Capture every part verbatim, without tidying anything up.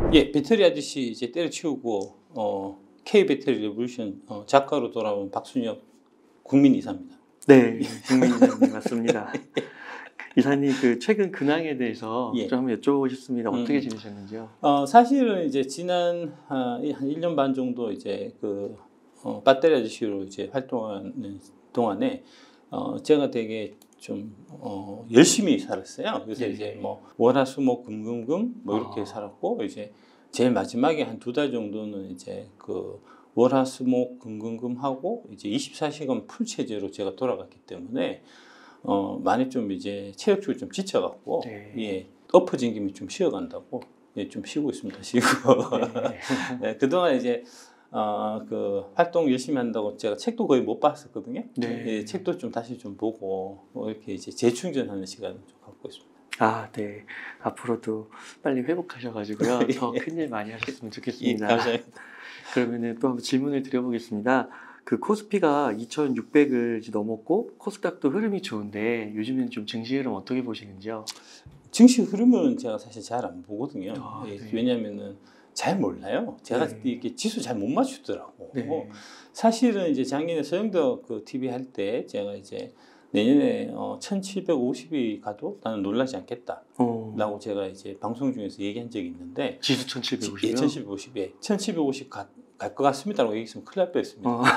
예, 배터리 아저씨 이제 때려치우고 어, K 배터리 레볼루션 어, 작가로 돌아온 박순혁 국민 이사입니다. 네, 국민 이사님 맞습니다. 이사님 그 최근 근황에 대해서 예. 좀 한번 여쭤보고 싶습니다. 어떻게 음. 지내셨는지요? 어, 사실은 이제 지난 한 일 년 반 정도 이제 그 어, 배터리 아저씨로 이제 활동하는 동안에 어, 제가 되게 좀 어, 열심히 살았어요. 그래서 네. 이제 뭐 월화수목 금금금 뭐 이렇게 아. 살았고 이제 제일 마지막에 한 두 달 정도는 이제 그 월화수목 금금금 하고 이제 이십사 시간 풀 체제로 제가 돌아갔기 때문에 어, 많이 좀 이제 체력적으로 좀 지쳐갖고 네. 예, 엎어진 김에 좀 쉬어간다고 예, 좀 쉬고 있습니다. 쉬고 네. 네, 그동안 이제 어, 그 활동 열심히 한다고 제가 책도 거의 못 봤었거든요. 네. 예, 책도 좀 다시 좀 보고 뭐 이렇게 이제 재충전하는 시간을 좀 갖고 있습니다. 아, 네. 앞으로도 빨리 회복하셔가지고요. 예. 더 큰일 많이 하셨으면 예, 좋겠습니다. 감사합니다. 그러면은 또 한번 질문을 드려보겠습니다. 그 코스피가 이천육백을 넘었고 코스닥도 흐름이 좋은데 요즘에는 좀 증시 흐름 어떻게 보시는지요? 증시 흐름은 제가 사실 잘 안 보거든요. 아, 예, 네. 왜냐하면은 잘 몰라요. 제가 네. 이렇게 지수 잘 못 맞추더라고. 네. 사실은 이제 작년에 서영덕 그 티비 할 때 제가 이제 내년에 어, 천칠백오십이 가도 나는 놀라지 않겠다. 어. 라고 제가 이제 방송 중에서 얘기한 적이 있는데 지수 천칠백오십이요? 예, 천칠백오십에 천칠백오십 갈 것 같습니다라고 얘기했으면 큰일 날 뻔했습니다. 어.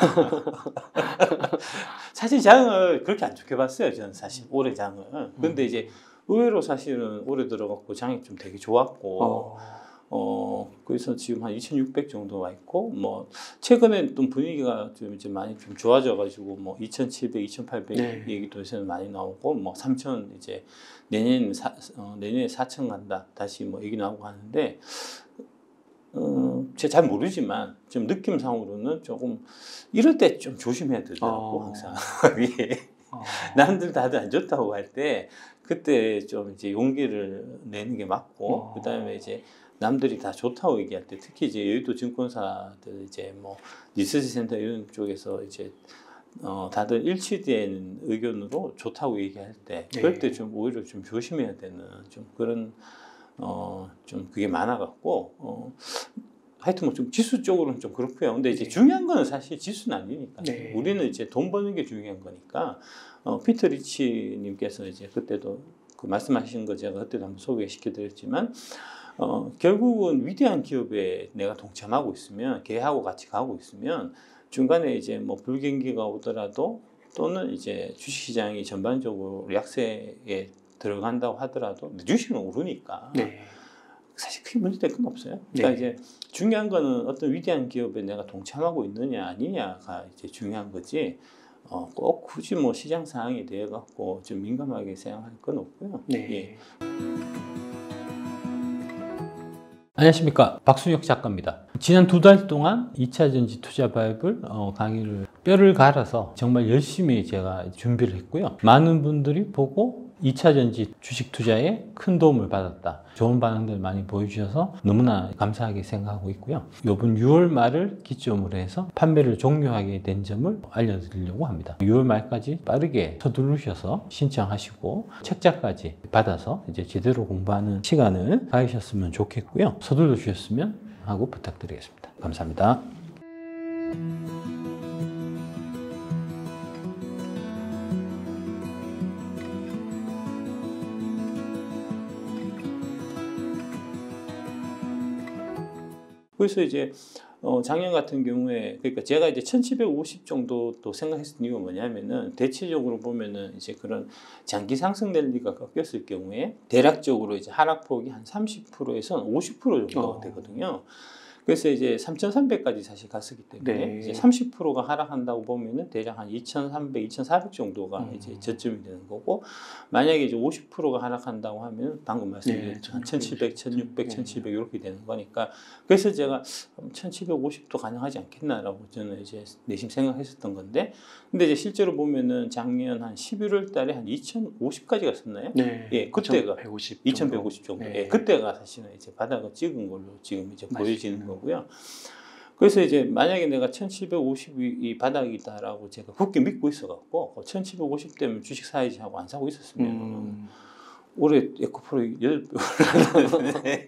사실 장을 그렇게 안 좋게 봤어요. 저는 사실 올해 장을. 근데 음. 이제 의외로 사실은 올해 들어갔고 장이 좀 되게 좋았고 어. 어 그래서 지금 한 이천육백 정도 와 있고 뭐 최근에 좀 분위기가 좀 이제 많이 좀 좋아져 가지고 뭐 이천칠백, 이천팔백 네. 얘기도 요새는 많이 나오고 뭐 삼천 이제 내년 사, 어, 내년에 사천 간다 다시 뭐 얘기 나오고 하는데 어, 제가 잘 모르지만 좀 느낌상으로는 조금 이럴 때 좀 조심해야 되더라고 어. 항상. 예. 어. 남들 다들 안 좋다고 할 때 그때 좀 이제 용기를 내는 게 맞고 어. 그다음에 이제 남들이 다 좋다고 얘기할 때 특히 이제 여의도 증권사들 이제 뭐 리서치 센터 이런 쪽에서 이제 어 다들 일치된 의견으로 좋다고 얘기할 때 네. 그럴 때 좀 오히려 좀 조심해야 되는 좀 그런 어 좀 그게 많아 갖고 어 하여튼 뭐 좀 지수 쪽으로는 좀 그렇고요. 근데 이제 네. 중요한 거는 사실 지수는 아니니까. 네. 우리는 이제 돈 버는 게 중요한 거니까. 어, 피터 리치님께서 이제 그때도 그 말씀하신 거 제가 그때도 한번 소개시켜 드렸지만, 어, 결국은 위대한 기업에 내가 동참하고 있으면, 걔하고 같이 가고 있으면, 중간에 이제 뭐 불경기가 오더라도 또는 이제 주식시장이 전반적으로 약세에 들어간다고 하더라도 주식은 오르니까. 네. 사실 크게 문제될 건 없어요. 그러니까 네. 이제 중요한 거는 어떤 위대한 기업에 내가 동참하고 있느냐 아니냐가 이제 중요한 거지. 어, 꼭 굳이 뭐 시장 상황에 대해 갖고 좀 민감하게 생각할 건 없고요. 네. 예. 안녕하십니까, 박순혁 작가입니다. 지난 두 달 동안 이 차 전지 투자 바이블 어, 강의를 뼈를 갈아서 정말 열심히 제가 준비를 했고요. 많은 분들이 보고 이 차 전지 주식 투자에 큰 도움을 받았다. 좋은 반응들 많이 보여주셔서 너무나 감사하게 생각하고 있고요. 이번 유월 말을 기점으로 해서 판매를 종료하게 된 점을 알려드리려고 합니다. 유월 말까지 빠르게 서두르셔서 신청하시고 책자까지 받아서 이제 제대로 공부하는 시간을 가지셨으면 좋겠고요. 서둘러 주셨으면 하고 부탁드리겠습니다. 감사합니다. 그래서 이제 어 작년 같은 경우에 그러니까 제가 이제 천칠백오십 정도 또 생각했던 이유가 뭐냐면은 대체적으로 보면은 이제 그런 장기 상승 랠리가 꺾였을 경우에 대략적으로 이제 하락폭이 한 삼십 퍼센트에서 오십 퍼센트 정도가 어. 되거든요. 그래서 이제 삼천삼백까지 사실 갔었기 때문에 네. 이제 삼십 퍼센트가 하락한다고 보면은 대략 한 이천삼백, 이천사백 정도가 음. 이제 저점이 되는 거고, 만약에 이제 오십 퍼센트가 하락한다고 하면 방금 말씀드린 네, 한 천칠백, 천육백, 네. 천칠백 이렇게 되는 거니까, 그래서 제가 천칠백오십도 가능하지 않겠나라고 저는 이제 내심 생각했었던 건데, 근데 이제 실제로 보면은 작년 한 십일월 달에 한 이천오십까지 갔었나요? 네. 예, 그때가 이천백오십 이천백오십 정도. 네. 예, 그때가 사실은 이제 바닥을 찍은 걸로 지금 이제 맞습니다. 보여지는 거고요. 그래서 이제 만약에 내가 천칠백오십이 이 바닥이다라고 제가 굳게 믿고 있어갖고 천칠백오십 되면 주식 사야지 하고 안 사고 있었으면 음. 올해 에코프로 여덟 배 올랐는데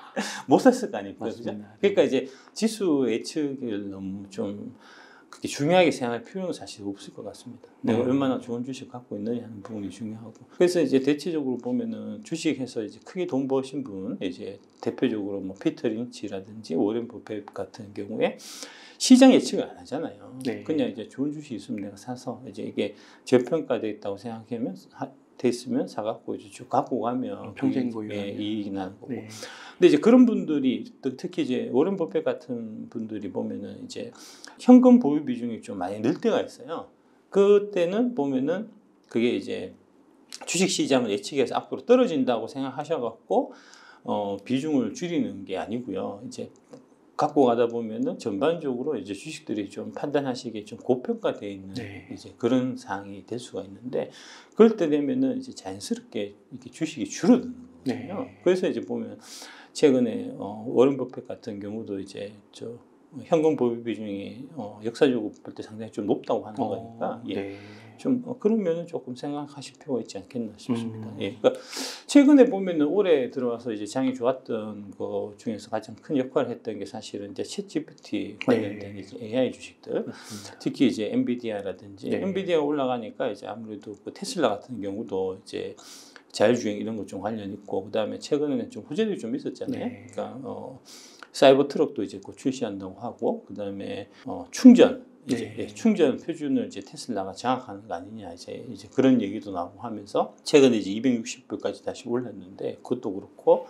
못 샀을 거 아닙니까? 그죠? 맞습니다. 그러니까 이제 지수 예측을 너무 좀 그렇게 중요하게 생각할 필요는 사실 없을 것 같습니다. 내가 음. 얼마나 좋은 주식 갖고 있느냐 하는 부분이 중요하고. 그래서 이제 대체적으로 보면은 주식해서 이제 크게 돈 버신 분, 이제 대표적으로 뭐 피터 린치라든지 오렌 버핏 같은 경우에 시장 예측을 안 하잖아요. 네. 그냥 이제 좋은 주식 있으면 내가 사서 이제 이게 저평가돼 있다고 생각하면 하, 돼 있으면 사갖고 이제 쭉 갖고 가면 평생 그게, 보유 예, 이익이 나는 거고. 네. 근데 이제 그런 분들이 특히 이제 오렌 버핏 같은 분들이 보면은 이제 현금 보유 비중이 좀 많이 늘 때가 있어요. 그때는 보면은 그게 이제 주식 시장을 예측해서 앞으로 떨어진다고 생각하셔갖고 어, 비중을 줄이는 게 아니고요. 이제 갖고 가다 보면은 전반적으로 이제 주식들이 좀 판단하시기에 좀 고평가되어 있는 네. 이제 그런 상황이 될 수가 있는데 그럴 때 되면은 이제 자연스럽게 이렇게 주식이 줄어드는 거거든요. 네. 그래서 이제 보면 최근에 어, 워런 버핏 같은 경우도 이제 저 현금 보유 비중이 어, 역사적으로 볼 때 상당히 좀 높다고 하는 어, 거니까 예. 네. 좀 어, 그런 면은 조금 생각하실 필요가 있지 않겠나 싶습니다. 음. 예, 그러니까 최근에 보면은 올해 들어와서 이제 장이 좋았던 거 중에서 가장 큰 역할을 했던 게 사실은 이제 챗지피티 관련된 네. 이제 에이아이 주식들, 맞습니다. 특히 이제 엔비디아라든지 네. 엔비디아가 올라가니까 이제 아무래도 그 테슬라 같은 경우도 이제 자율주행 이런 것 좀 관련 있고 그 다음에 최근에는 좀 호재들이 좀 있었잖아요. 네. 그러니까 어, 사이버 트럭도 이제 곧 출시한다고 하고 그 다음에 어, 충전 이제 네. 예, 충전 표준을 이제 테슬라가 장악하는 거 아니냐 이제 이제 그런 얘기도 나오고 하면서 최근에 이제 이백육십 불까지 다시 올랐는데 그것도 그렇고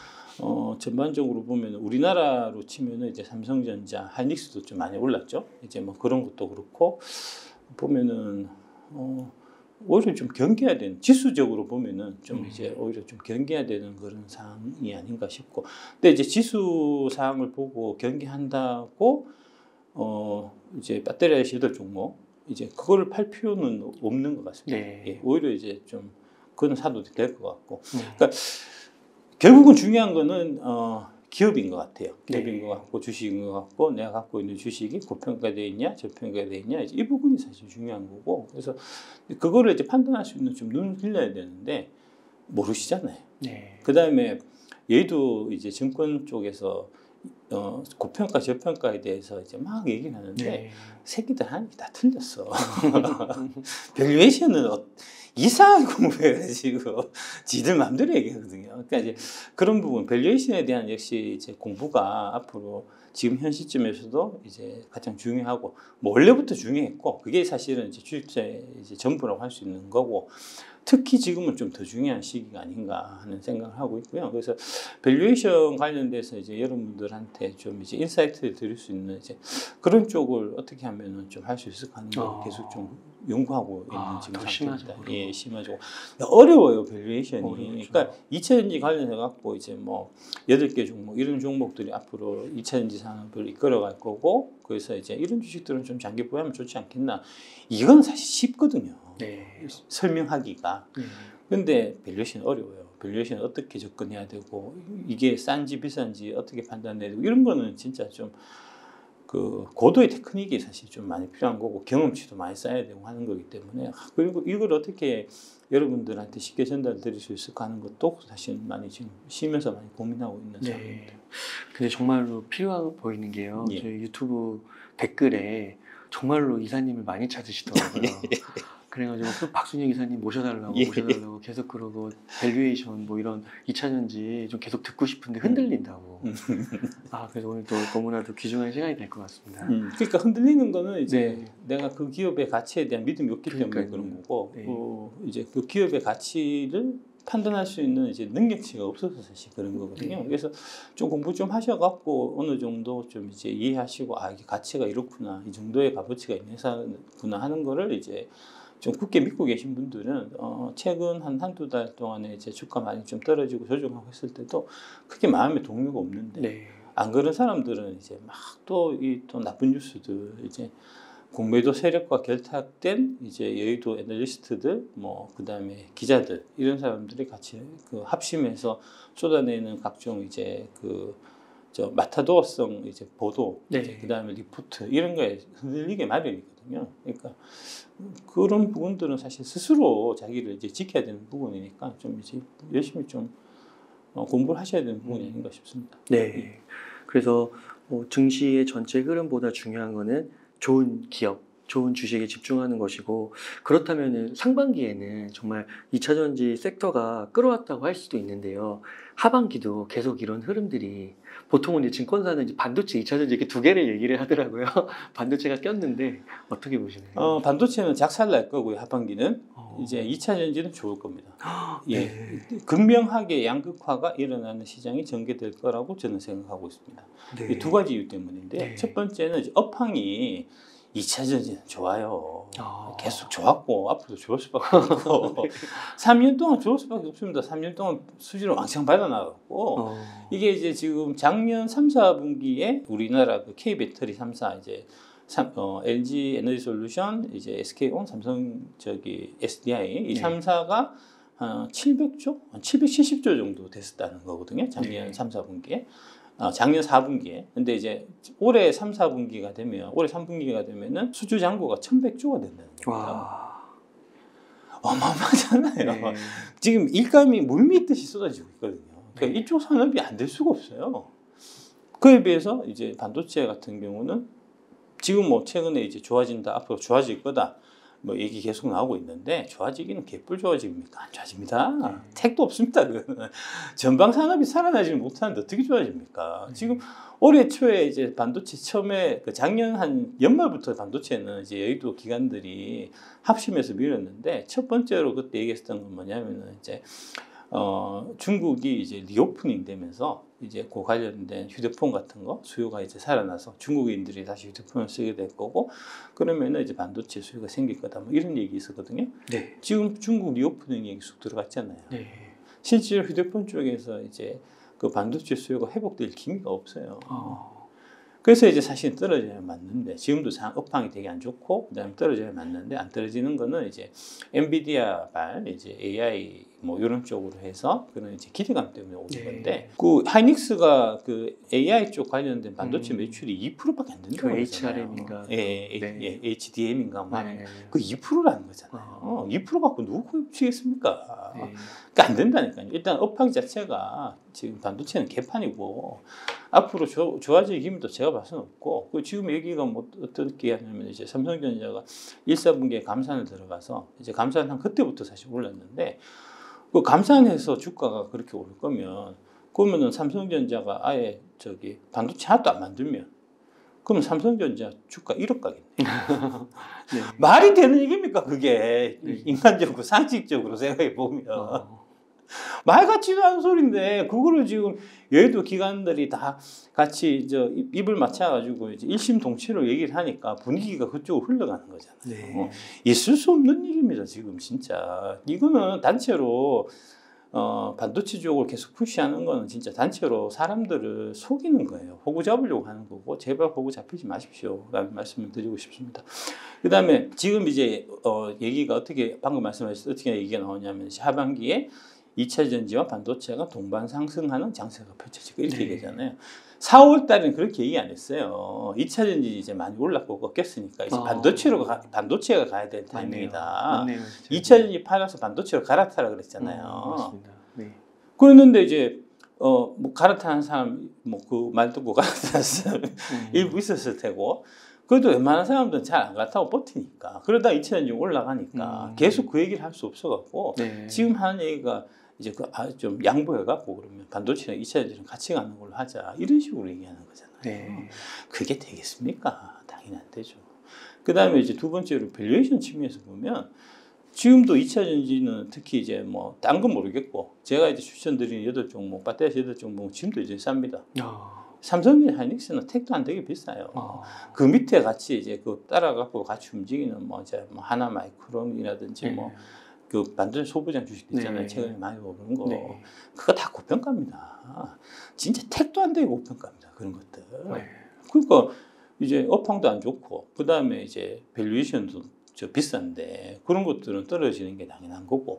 어 전반적으로 보면 우리나라로 치면은 이제 삼성전자, 하이닉스도 좀 많이 올랐죠. 이제 뭐 그런 것도 그렇고 보면은 어 오히려 좀 경계해야 되는 지수적으로 보면은 좀 음. 이제 오히려 좀 경계해야 되는 그런 상황이 아닌가 싶고 근데 이제 지수 사항을 보고 경계한다고 어 이제 배터리 실드 종목 이제 그거를 팔 필요는 없는 것 같습니다. 네. 예, 오히려 이제 좀 그건 사도 될 것 같고 네. 그러니까 결국은 중요한 거는 어, 기업인 것 같아요. 기업인 네. 것 같고 주식인 것 같고 내가 갖고 있는 주식이 고평가되어 있냐 저평가되어 있냐 이제 이 부분이 사실 중요한 거고 그래서 그거를 이제 판단할 수 있는 좀 눈을 길러야 되는데 모르시잖아요. 네. 그 다음에 얘도 이제 증권 쪽에서 어, 고평가 저평가에 대해서 이제 막 얘기를 하는데 네. 새끼들 하는 게 다 틀렸어. 밸류에이션은 어, 이상한 공부해가지고 지들 마음대로 얘기하거든요. 그러니까 이제 그런 부분 밸류에이션에 대한 역시 이제 공부가 앞으로 지금 현 시점에서도 이제 가장 중요하고 뭐 원래부터 중요했고 그게 사실은 이제 주식의 이제 전부라고 할 수 있는 거고 특히 지금은 좀 더 중요한 시기가 아닌가 하는 생각을 하고 있고요. 그래서 밸류에이션 관련돼서 이제 여러분들한테 좀 이제 인사이트를 드릴 수 있는 이제 그런 쪽을 어떻게 하면은 좀 할 수 있을까 하는 걸 어. 계속 좀 연구하고 있는 아, 지금 더 상태입니다. 심화적으로. 예, 심화적으로 어려워요 밸류에이션이. 어렵죠. 그러니까 이 차 전지 관련해 갖고 이제 뭐 여덟 개 종목 이런 종목들이 앞으로 이 차 전지 산업을 이끌어갈 거고 그래서 이제 이런 주식들은 좀 장기 보유하면 좋지 않겠나. 이건 사실 쉽거든요. 네. 설명하기가. 네. 근데 밸류에이션 어려워요. 밸류에이션 어떻게 접근해야 되고 이게 싼지 비싼지 어떻게 판단해야 되고 이런 거는 진짜 좀 그 고도의 테크닉이 사실 좀 많이 필요한 거고 경험치도 많이 쌓아야 되고 하는 거기 때문에 그리고 이걸 어떻게 여러분들한테 쉽게 전달드릴 수 있을까 하는 것도 사실 많이 지금 쉬면서 많이 고민하고 있는 네. 상황입니다. 근데 정말로 필요해 보이는 게요. 예. 저희 유튜브 댓글에 정말로 이사님을 많이 찾으시더라고요. 그래가지고 또 박순영 이사님 모셔달라고 예. 모셔달라고 계속 그러고 밸류에이션 뭐 이런 이 차 전지 좀 계속 듣고 싶은데 흔들린다고. 아 그래서 오늘 또 너무나도 귀중한 시간이 될 것 같습니다. 음, 그러니까 흔들리는 거는 이제 네. 내가 그 기업의 가치에 대한 믿음이 없기 때문에 그러니까요. 그런 거고 네. 어, 이제 그 기업의 가치를 판단할 수 있는 이제 능력치가 없어서 사실 그런 거거든요. 네. 그래서 좀 공부 좀 하셔갖고 어느 정도 좀 이제 이해하시고 아 이게 가치가 이렇구나 이 정도의 값어치가 있는 회사구나 하는 거를 이제 좀 굳게 믿고 계신 분들은 어, 최근 한 한두 달 동안에 이제 주가 많이 좀 떨어지고 조정하고 했을 때도 크게 마음에 동요가 없는데 네. 안 그런 사람들은 이제 막 또 이 또 나쁜 뉴스들 이제 공매도 세력과 결탁된 이제 여의도 애널리스트들 뭐 그다음에 기자들 이런 사람들이 같이 그 합심해서 쏟아내는 각종 이제 그 저 마타도어성 이제 보도 네. 이제 그다음에 리포트 이런 거에 흔들리게 마련이거든요. 그러니까 그런 부분들은 사실 스스로 자기를 이제 지켜야 되는 부분이니까 좀 이제 열심히 좀 어, 공부를 하셔야 되는 부분이 아닌가 싶습니다. 네. 그래서 뭐 증시의 전체 흐름보다 중요한 거는 좋은 기업, 좋은 주식에 집중하는 것이고, 그렇다면 상반기에는 정말 이차전지 섹터가 끌어왔다고 할 수도 있는데요. 하반기도 계속 이런 흐름들이, 보통은 이제 증권사는 이제 반도체, 이차전지 이렇게 두 개를 얘기를 하더라고요. 반도체가 꼈는데 어떻게 보시나요? 어, 반도체는 작살날 거고요. 하반기는 어. 이제 이차전지는 좋을 겁니다. 예, 네. 극명하게 양극화가 일어나는 시장이 전개될 거라고 저는 생각하고 있습니다. 네. 이 두 가지 이유 때문인데 네. 첫 번째는 이제 업황이 이차전지는 좋아요. 아. 계속 좋았고 앞으로도 좋을 수밖에 없고 네. 삼 년 동안 좋을 수밖에 없습니다. 삼 년 동안 수지를 왕창 받아나갔고 어. 이게 이제 지금 작년 삼, 사분기에 우리나라 그 K배터리 삼 사 이제 삼, 어, 엘지 에너지솔루션, 이제 에스케이온, 삼성 저기 에스디아이 이 네. 삼 사가 한 칠백조, 한 칠백칠십조 정도 됐었다는 거거든요. 작년 네. 삼, 사분기에. 어, 작년 사분기에. 근데 이제 올해 삼, 사분기가 되면, 올해 삼 분기가 되면은 수주 잔고가 천백조가 된다는 겁니다. 와. 어마어마하잖아요. 네. 지금 일감이 물밀듯이 쏟아지고 있거든요. 그러니까 네. 이쪽 산업이 안 될 수가 없어요. 그에 비해서 이제 반도체 같은 경우는 지금 뭐 최근에 이제 좋아진다, 앞으로 좋아질 거다, 뭐 얘기 계속 나오고 있는데 좋아지기는 개뿔 좋아집니까? 안 좋아집니다. 네. 택도 없습니다. 그거는 전방 산업이 살아나지 못하는데 어떻게 좋아집니까? 네. 지금 올해 초에 이제 반도체 처음에 그 작년 한 연말부터 반도체는 이제 여의도 기관들이 합심해서 밀었는데 첫 번째로 그때 얘기했던 건 뭐냐면은 이제 어, 중국이 이제 리오프닝 되면서 이제 그 관련된 휴대폰 같은 거 수요가 이제 살아나서 중국인들이 다시 휴대폰을 쓰게 될 거고 그러면은 이제 반도체 수요가 생길 거다 뭐 이런 얘기 있었거든요. 네. 지금 중국 리오프닝 얘기 쑥 들어갔잖아요. 네. 실제로 휴대폰 쪽에서 이제 그 반도체 수요가 회복될 기미가 없어요. 어. 그래서 이제 사실 떨어져야 맞는데 지금도 업황이 되게 안 좋고 그다음에 떨어져야 맞는데 안 떨어지는 거는 이제 엔비디아 발 이제 에이아이 뭐 이런 쪽으로 해서 그런 이제 기대감 때문에 오는 네. 건데 그 하이닉스가 그 에이아이 쪽 관련된 반도체 음. 매출이 이 퍼센트밖에 안 된다고 그 그러잖아요. 에이치알엠인가? 예, 예, 네. 예, 에이치디엠인가 뭐 네. 그 이 퍼센트라는 거잖아요. 어. 이 퍼센트 갖고 누구 고치겠습니까? 네. 그러니까 안 된다니까요. 일단 업황 자체가 지금 반도체는 개판이고 앞으로 조, 좋아질 힘도 제가 봐서는 없고 그 지금 얘기가 뭐 어떻게 하냐면 이제 삼성전자가 일, 사분기에 감산을 들어가서 이제 감산한 그때부터 사실 올랐는데 그 감산해서 주가가 그렇게 오를 거면 그러면은 삼성전자가 아예 저기 반도체 하나도 안 만들면 그럼 삼성전자 주가 일억 가겠네. 네. 말이 되는 얘기입니까 그게? 네. 인간적으로 상식적으로 생각해 보면 어. 말 같지도 않은 소리인데 그거를 지금 여의도 기관들이 다 같이 저 입- 입을 맞춰가지고 이제 일심동체로 얘기를 하니까 분위기가 그쪽으로 흘러가는 거잖아요. 네. 어, 있을 수 없는 일입니다 지금 진짜. 이거는 단체로 어, 반도체 쪽을 계속 푸시하는 거는 진짜 단체로 사람들을 속이는 거예요. 호구 잡으려고 하는 거고 제발 호구 잡히지 마십시오 라는 말씀을 드리고 싶습니다. 그 다음에 지금 이제 어, 얘기가 어떻게 방금 말씀하셨듯이 어떻게 얘기가 나오냐면 하반기에 이차전지와 반도체가 동반 상승하는 장세가 펼쳐지고 이렇게 네. 얘기하잖아요. 사월 달에는 그렇게 얘기 안 했어요. 이차전지 이제 많이 올랐고 꺾였으니까 이제 아. 반도체로 가, 반도체가 가야 될 타이밍이다. 맞네요. 이차전지 팔아서 반도체로 갈아타라 그랬잖아요. 어, 맞습니다. 네. 그랬는데 이제 어 뭐 갈아타는 사람 뭐 그 말 듣고 갈아타는 사람 음. 일부 있었을 테고 그래도 웬만한 사람들은 잘 안 갈아타고 버티니까 그러다 이차전지 올라가니까 음. 계속 그 얘기를 할 수 없어갖고 네. 지금 하는 얘기가 이제 그 아, 좀 양보해갖고 그러면 반도체랑 이차전지랑 같이 가는 걸로 하자 이런 식으로 얘기하는 거잖아요. 네. 그게 되겠습니까? 당연히 안 되죠. 그 다음에 이제 두 번째로 밸류에이션 측면에서 보면 지금도 이차전지는 특히 이제 뭐 딴 건 모르겠고 제가 이제 추천드리는 여덟 종목, 배터리 여덟 종목 지금도 이제 쌉니다. 아. 삼성전 하이닉스는 택도 안 되게 비싸요. 아. 그 밑에 같이 이제 그 따라갖고 같이 움직이는 뭐 이제 뭐 하나 마이크론이라든지 네. 뭐 그 반도체 소부장 주식 있잖아요. 네. 최근에 많이 오르는 거. 네. 그거 다 고평가입니다. 진짜 택도 안 되게 고평가입니다. 그런 것들. 네. 그러니까 이제 업황도 안 좋고 그 다음에 이제 밸류에이션도 저 비싼데 그런 것들은 떨어지는 게 당연한 거고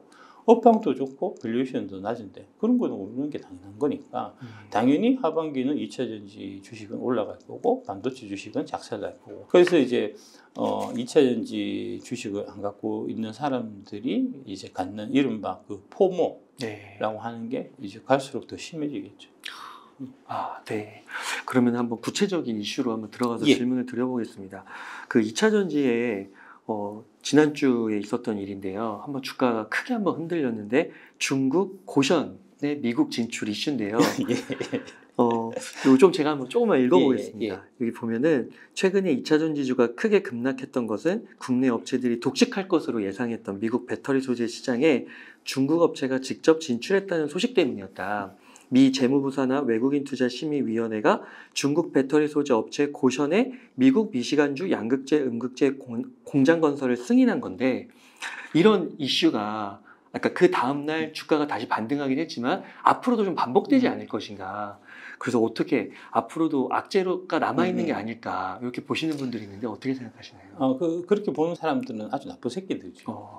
업황도 좋고 밸류에이션도 낮은데 그런 거는 오르는 게 당연한 거니까 음. 당연히 하반기는 이차전지 주식은 올라갈 거고 반도체 주식은 작살날 거고 그래서 이제 어, 이차전지 주식을 안 갖고 있는 사람들이 이제 갖는 이른바 그 포모라고 네. 하는 게 이제 갈수록 더 심해지겠죠. 아, 네. 그러면 한번 구체적인 이슈로 한번 들어가서 예. 질문을 드려보겠습니다. 그 이차전지에 어, 지난주에 있었던 일인데요. 한번 주가가 크게 한번 흔들렸는데 중국 고션의 미국 진출 이슈인데요. 예. 어, 이거 좀 제가 한번 조금만 읽어보겠습니다. 예, 예. 여기 보면은 최근에 이차전지주가 크게 급락했던 것은 국내 업체들이 독식할 것으로 예상했던 미국 배터리 소재 시장에 중국 업체가 직접 진출했다는 소식 때문이었다. 미 재무부사나 외국인 투자 심의위원회가 중국 배터리 소재 업체 고션의 미국 미시간주 양극재 음극재 공, 공장 건설을 승인한 건데 이런 이슈가 아까 그 다음날 주가가 다시 반등하긴 했지만 앞으로도 좀 반복되지 않을 것인가. 그래서 어떻게 앞으로도 악재가 남아있는 게 아닐까 이렇게 보시는 분들이 있는데 어떻게 생각하시나요? 어, 그, 그렇게 보는 사람들은 아주 나쁜 새끼들이죠. 어.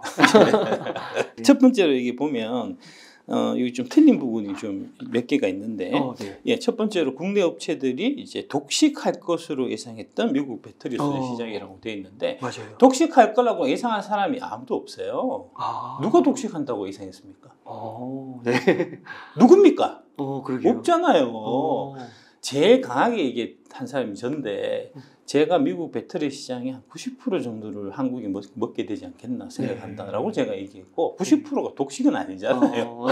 첫 번째로 이게 보면 어, 여기 좀 틀린 부분이 좀 몇 개가 있는데, 어, 네. 예, 첫 번째로 국내 업체들이 이제 독식할 것으로 예상했던 미국 배터리 소재 어. 시장이라고 되어 있는데, 맞아요. 독식할 거라고 예상한 사람이 아무도 없어요. 아. 누가 독식한다고 예상했습니까? 어, 네. 누굽니까? 어, 그러게요. 없잖아요. 어. 제일 강하게 이게 한 사람이 전데, 제가 미국 배터리 시장의 한 구십 퍼센트 정도를 한국이 먹, 먹게 되지 않겠나 생각한다라고 네. 제가 얘기했고 구십 퍼센트가 독식은 아니잖아요. 어.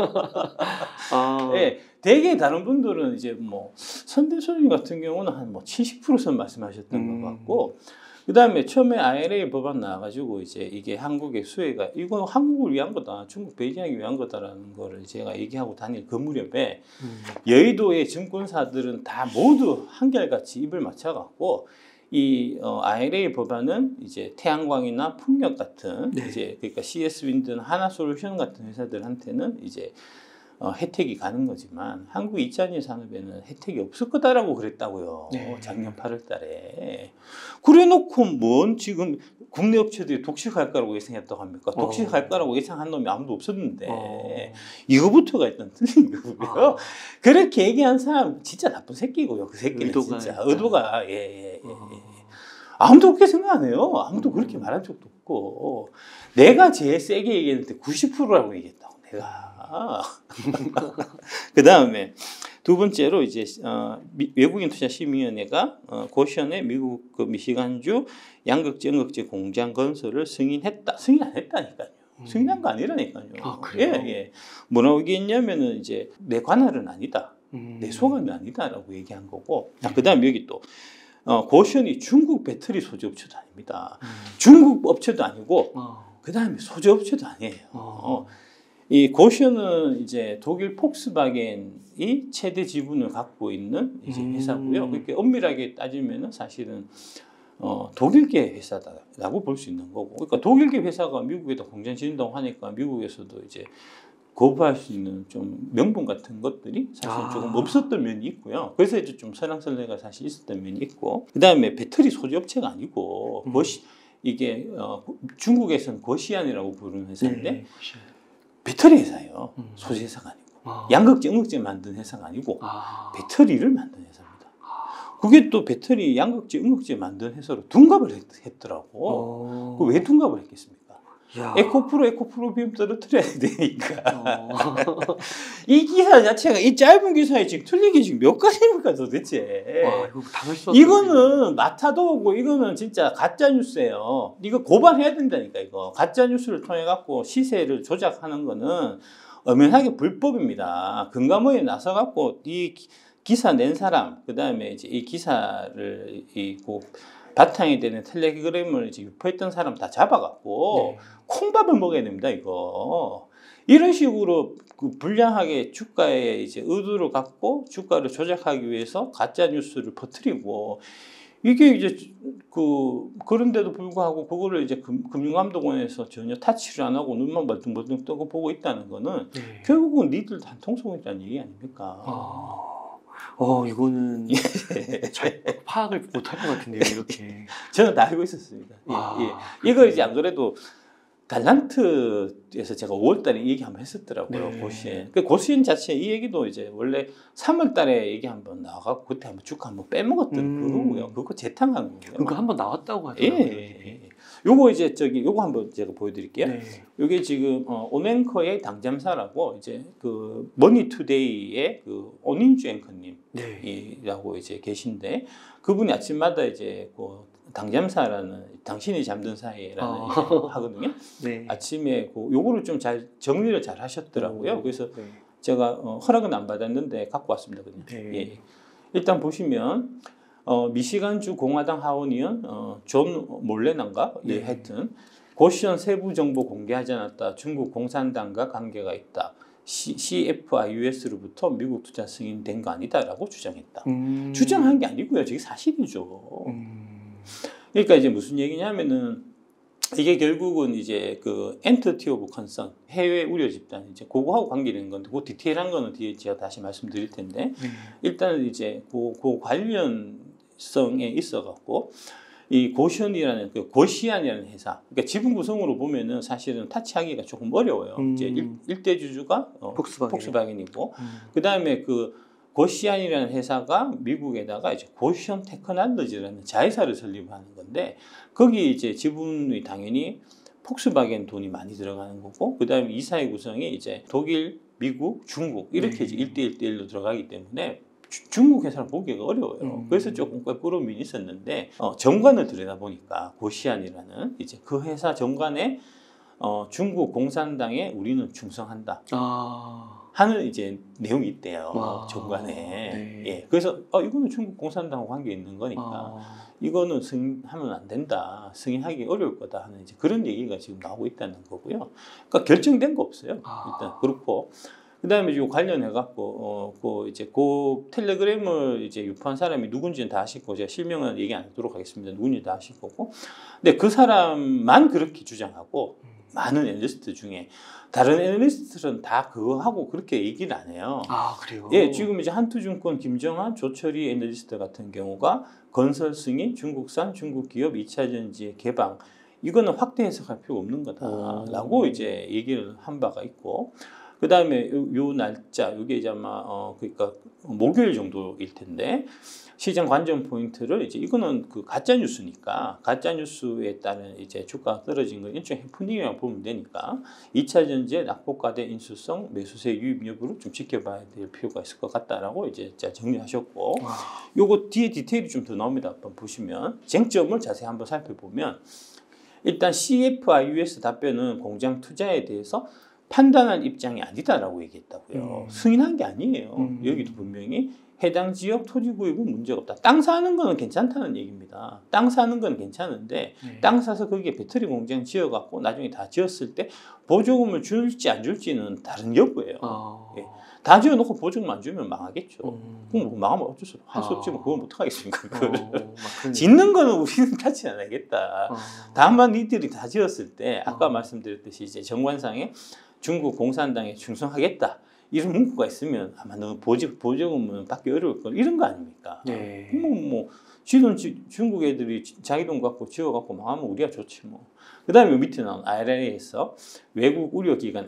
아. 네, 대개 다른 분들은 이제 뭐 선대소님 같은 경우는 한 뭐 칠십 퍼센트 선 말씀하셨던 음. 것 같고 그 다음에 처음에 아이엘에이 법안 나와가지고 이제 이게 한국의 수혜가 이거 한국을 위한 거다, 중국 베이징하기 위한 거다라는 거를 제가 얘기하고 다닐 그 무렵에 음. 여의도의 증권사들은 다 모두 한결같이 입을 맞춰갖고 이 어, 아이엘에이 법안은 이제 태양광이나 풍력 같은 네. 이제 그러니까 씨에스 윈드나 하나솔루션 같은 회사들한테는 이제 어, 혜택이 가는 거지만 한국 이차전지 산업에는 혜택이 없을 거다라고 그랬다고요. 네. 작년 팔월 달에. 그래놓고 뭔 지금 국내 업체들이 독식할 거라고 예상했다고 합니까? 어. 독식할 거라고 예상한 놈이 아무도 없었는데 어. 이거부터가 일단 틀린 거고요. 어. 그렇게 얘기한 사람 진짜 나쁜 새끼고요. 그 새끼는 의도가 진짜 일단. 의도가 예, 예, 예, 어. 예. 아무도 그렇게 생각 안 해요. 아무도 음. 그렇게 말한 적도 없고 내가 제일 세게 얘기했는데 구십 퍼센트라고 얘기했다고 내가. 그 다음에 두 번째로 이제 어, 미, 외국인 투자 심의위원회가 어, 고션의 미국 그 미시간주 양극재 음극재 공장 건설을 승인했다. 승인 안 했다니까요. 음. 승인한 거 아니라니까요. 아, 그래요? 예, 예. 뭐라고 얘기했냐면은 이제 내 관할은 아니다, 음. 내 소관은 아니다라고 얘기한 거고. 음. 그 다음에 여기 또 어, 고션이 중국 배터리 소재 업체도 아닙니다. 음. 중국 업체도 아니고 어. 그 다음에 소재 업체도 아니에요. 어. 이 고션은 이제 독일 폭스바겐이 최대 지분을 갖고 있는 이제 회사고요. 그렇게 엄밀하게 따지면은 사실은 어, 독일계 회사다라고 볼 수 있는 거고. 그러니까 독일계 회사가 미국에다 공장 짓는다고 하니까 미국에서도 이제 거부할 수 있는 좀 명분 같은 것들이 사실 아. 조금 없었던 면이 있고요. 그래서 이제 좀 설랑설레가 사실 있었던 면이 있고. 그 다음에 배터리 소재 업체가 아니고 음. 거시 이게 어, 중국에서는 거시안이라고 부르는 회사인데. 네. 배터리 회사예요. 음. 소재 회사가 아니고. 아. 양극재, 음극재 만드는 회사가 아니고 아. 배터리를 만드는 회사입니다. 아. 그게 또 배터리, 양극재, 음극재 만드는 회사로 둔갑을 했, 했더라고. 그 왜 둔갑을 했겠습니까? 야. 에코프로, 에코프로비움 떨어뜨려야 되니까. 어. 이 기사 자체가 이 짧은 기사에 지금 틀린 게 지금 몇 가지입니까 도대체. 와, 이거 당할 수 이거는 마타도고 이거는 진짜 가짜 뉴스예요. 이거 고발해야 된다니까 이거. 가짜 뉴스를 통해 갖고 시세를 조작하는 거는 엄연하게 불법입니다. 금감원에 나서 갖고 이 기사 낸 사람, 그 다음에 이제 이 기사를 이고 바탕이 되는 텔레그램을 이제 유포했던 사람 다 잡아갖고 네. 콩밥을 먹어야 됩니다, 이거. 이런 식으로 그 불량하게 주가에 이제 의도를 갖고 주가를 조작하기 위해서 가짜 뉴스를 퍼뜨리고 이게 이제 그 그런데도 불구하고 그거를 이제 금, 금융감독원에서 전혀 타치를 안 하고 눈만 멀뚱멀뚱 뜨고 보고 있다는 거는 네. 결국은 니들 단통속이라는 얘기 아닙니까? 아. 어, 이거는 잘 파악을 못할 것 같은데요, 이렇게. 저는 다 알고 있었습니다. 아, 예, 예. 이거 이제 안 그래도 달란트에서 제가 오월달에 이 얘기 한번 했었더라고요. 네. 고시엔. 그 고시엔 자체 이 얘기도 이제 원래 삼월달에 얘기 한번 나와갖고 그때 한번 쭉 한번 빼먹었던 음. 그거고요. 그거 재탕한 거고요. 그거 한번 나왔다고 예, 하더라고요. 예, 예. 요거 이제 저기 요거 한번 제가 보여드릴게요. 네. 요게 지금 어, 온앵커의 당잠사라고 이제 그 머니투데이의 그 오닌주 앵커님이라고 네. 이제 계신데 그분이 아침마다 이제 그 당잠사라는 당신이 잠든 사이에라는 어. 얘기를 하거든요. 네. 아침에 그 요거를 좀 잘 정리를 잘 하셨더라고요. 오. 그래서 네. 제가 어, 허락은 안 받았는데 갖고 왔습니다. 그냥. 네. 예. 일단 보시면 어, 미시간주 공화당 하원의원 어, 존 몰레난가 예, 네. 하여튼 고시원 세부 정보 공개하지 않았다. 중국 공산당과 관계가 있다. 씨에프아이유에스로부터 미국 투자 승인된 거 아니다라고 주장했다. 음. 주장한 게 아니고요. 저게 사실이죠. 음. 그러니까 이제 무슨 얘기냐면은 이게 결국은 이제 그 엔티티 오브 컨선 해외 우려 집단 이제 그거하고 관계된 건데 그 디테일한 거는 뒤에 제가 다시 말씀드릴 텐데 네. 일단은 이제 그, 그 관련성에 있어 갖고 이 고시원이라는 그 고시안이라는 회사 그러니까 지분 구성으로 보면은 사실은 타치하기가 조금 어려워요. 음. 이제 일, 일대 주주가 어, 폭스바겐. 폭스바겐이고 음. 그다음에 그 고시안이라는 회사가 미국에다가 이제 고시원 테크놀로지라는 자회사를 설립하는 건데 거기 이제 지분이 당연히 폭스바겐 돈이 많이 들어가는 거고 그다음에 이사의 구성이 이제 독일, 미국, 중국 이렇게 네. 이제 일 대 일 대 일로 들어가기 때문에 주, 중국 회사를 보기가 어려워요. 음. 그래서 조금 껄끄러움이 있었는데 어, 정관을 들여다보니까 고시안이라는 이제 그 회사 정관에 어, 중국 공산당에 우리는 충성한다. 아. 하는 이제 내용이 있대요. 아, 정관에. 네. 예. 그래서 어, 이거는 중국 공산당과 관계 있는 거니까 아. 이거는 승인하면 안 된다. 승인하기 어려울 거다 하는 이제 그런 얘기가 지금 나오고 있다는 거고요. 그러니까 결정된 거 없어요. 아. 일단 그렇고 그다음에 이 관련해 갖고 어, 그 이제 그 텔레그램을 이제 유포한 사람이 누군지는 다 아실 거고 제가 실명은 얘기 안 하도록 하겠습니다. 누군지 다 아실 거고. 근데 그 사람만 그렇게 주장하고 많은 애널리스트 중에 다른 애널리스트들은 다 그거 하고 그렇게 얘기를 안 해요. 아, 그래요? 예, 지금 이제 한투증권 김정한, 조철희 애널리스트 같은 경우가 건설 승인, 중국산 중국 기업 이 차 전지의 개방 이거는 확대 해석할 필요 없는 거다라고 오. 이제 얘기를 한 바가 있고 그 다음에 요, 요 날짜 이게 이제 아마 어 그러니까 목요일 정도일 텐데 시장 관전 포인트를 이제 이거는 그 가짜 뉴스니까 가짜 뉴스에 따른 이제 주가가 떨어진 건 일종의 해프닝이라고 보면 되니까 이 차 전지의 낙폭과대 인수성 매수세 유입 여부를 좀 지켜봐야 될 필요가 있을 것 같다라고 이제 자 정리하셨고 와. 요거 뒤에 디테일이 좀 더 나옵니다. 한번 보시면 쟁점을 자세히 한번 살펴보면 일단 씨에프아이유에스 답변은 공장 투자에 대해서 판단할 입장이 아니다라고 얘기했다고요. 음. 승인한 게 아니에요. 음. 여기도 분명히 해당 지역 토지 구입은 문제가 없다. 땅 사는 거는 괜찮다는 얘기입니다. 땅 사는 건 괜찮은데 네. 땅 사서 거기에 배터리 공장 지어갖고 나중에 다 지었을 때 보조금을 줄지 안 줄지는 다른 여부예요. 아. 예. 다 지어놓고 보조금 안 주면 망하겠죠. 음. 그럼 뭐 망하면 어쩔 수 할 수 아. 없지만 그걸 어떡하겠습니까? 어, 그거를. 막 그런 짓는 거는 우리는 타치 안 하겠다. 어. 다만 니들이 다 지었을 때 아까 어. 말씀드렸듯이 이제 정관상에 중국 공산당에 충성하겠다 이런 문구가 있으면 아마 너 보조, 보조금은 받기 어려울 걸 이런 거 아닙니까? 네. 뭐, 뭐 지돈 중국 애들이 자기 돈 갖고 지어갖고 망하면 우리가 좋지 뭐. 그 다음에 밑에 나온 알알에이에서 외국 우려기관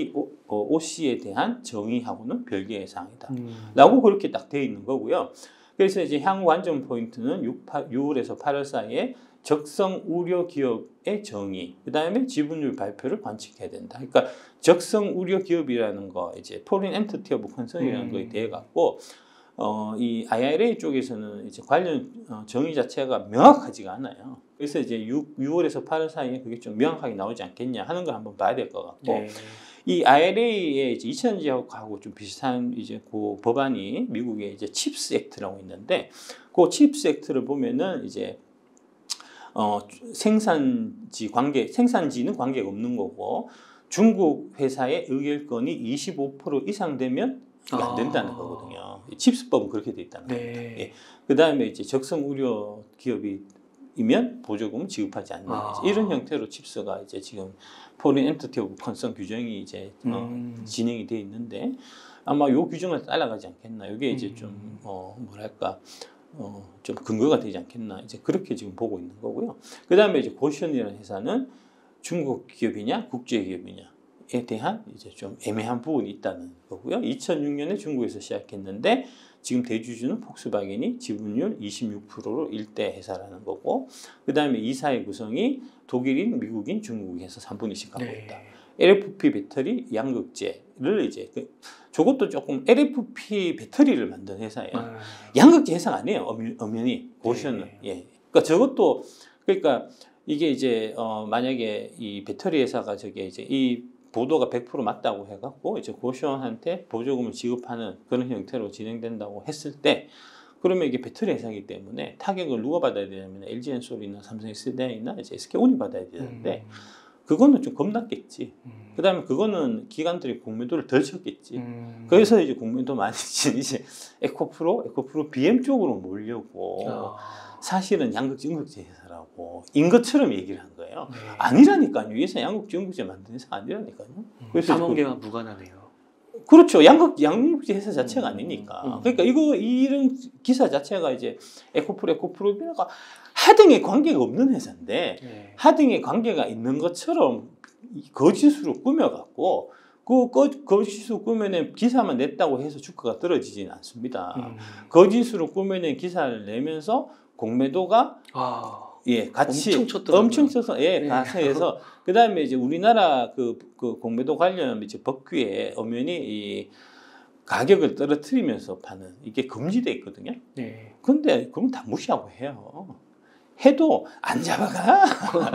에프이오씨에 대한 정의하고는 별개의 사항이다. 음. 라고 그렇게 딱 되어 있는 거고요. 그래서 이제 향후 관전 포인트는 유월에서 팔월 사이에 적성 우려 기업의 정의, 그 다음에 지분율 발표를 관측해야 된다. 그러니까 적성 우려 기업이라는 거, 이제 Foreign Entity of Concern이라는 음. 거에 대해 갖고 어, 이 아이알에이 쪽에서는 이제 관련 어, 정의 자체가 명확하지가 않아요. 그래서 이제 유월에서 팔월 사이에 그게 좀 명확하게 나오지 않겠냐 하는 걸 한번 봐야 될 것 같고. 네. 이 아이알에이의 이제 이천 년하고 좀 비슷한 이제 그 법안이 미국의 이제 칩스 액트라고 있는데 그 칩스 액트를 보면은 이제 어 생산지 관계 생산지는 관계가 없는 거고 중국 회사의 의결권이 이십오 퍼센트 이상 되면 이게 안 된다는 아. 거거든요. 이 칩스법은 그렇게 돼 있다는 네. 겁니다. 예. 그 다음에 이제 적성 우려 기업이면 보조금을 지급하지 않는 아. 이제 이런 형태로 칩스가 이제 지금 포린 엔티티 오브 컨선 규정이 이제 어, 음. 진행이 돼 있는데 아마 요 규정을 따라가지 않겠나. 이게 이제 음. 좀 어, 뭐랄까. 어, 좀 근거가 되지 않겠나. 이제 그렇게 지금 보고 있는 거고요. 그 다음에 이제 고시언이라는 회사는 중국 기업이냐 국제 기업이냐에 대한 이제 좀 애매한 부분이 있다는 거고요. 이천육 년에 중국에서 시작했는데 지금 대주주는 폭스바겐이 지분율 이십육 퍼센트로 일대 회사라는 거고, 그 다음에 이사의 구성이 독일인, 미국인, 중국에서 삼 분의 이씩 갖고 있다. 네. 엘에프피 배터리 양극재를 이제 그, 저것도 조금 엘에프피 배터리를 만든 회사예요. 아. 양극재 회사가 아니에요. 엄, 엄연히 고시는. 네. 예. 그러니까 저것도 그러니까 이게 이제 어 만약에 이 배터리 회사가 저게 이제 이 보도가 백 퍼센트 맞다고 해갖고 이제 고시원한테 보조금을 지급하는 그런 형태로 진행된다고 했을 때, 그러면 이게 배터리 회사이기 때문에 타격을 누가 받아야 되냐면 엘지엔솔이나 삼성에스디아이나 이제 에스케이온이 받아야 되는데. 음. 그거는 좀 겁났겠지. 음. 그 다음에 그거는 기관들이 공매도를 덜 쳤겠지. 음. 그래서 이제 공매도 많이 친 이제 에코프로, 에코프로 비엠 쪽으로 몰려고 어. 사실은 양극재, 음극재 회사라고 인 것처럼 얘기를 한 거예요. 네. 아니라니까요. 이 회사 양극재, 음극재 만든 회사 아니라니까요. 음. 그래서 삼원계와 그, 무관하네요. 그렇죠. 양극, 양극재 회사 자체가 음. 아니니까. 음. 그러니까 이거, 이런 기사 자체가 이제 에코프로, 에코프로비나가 하등에 관계가 없는 회사인데 네. 하등에 관계가 있는 것처럼 거짓으로 꾸며갖고 그 거짓으로 꾸며낸 기사만 냈다고 해서 주가가 떨어지지는 않습니다. 음. 거짓으로 꾸며낸 기사를 내면서 공매도가 아, 예 같이 엄청 쳤더라고요. 엄청 쳐서 예 네. 가서해서 그 다음에 이제 우리나라 그, 그 공매도 관련 이제 법규에 엄연히 이 가격을 떨어뜨리면서 파는 이게 금지돼 있거든요. 네. 근데 그럼 다 무시하고 해요. 해도 안 잡아가.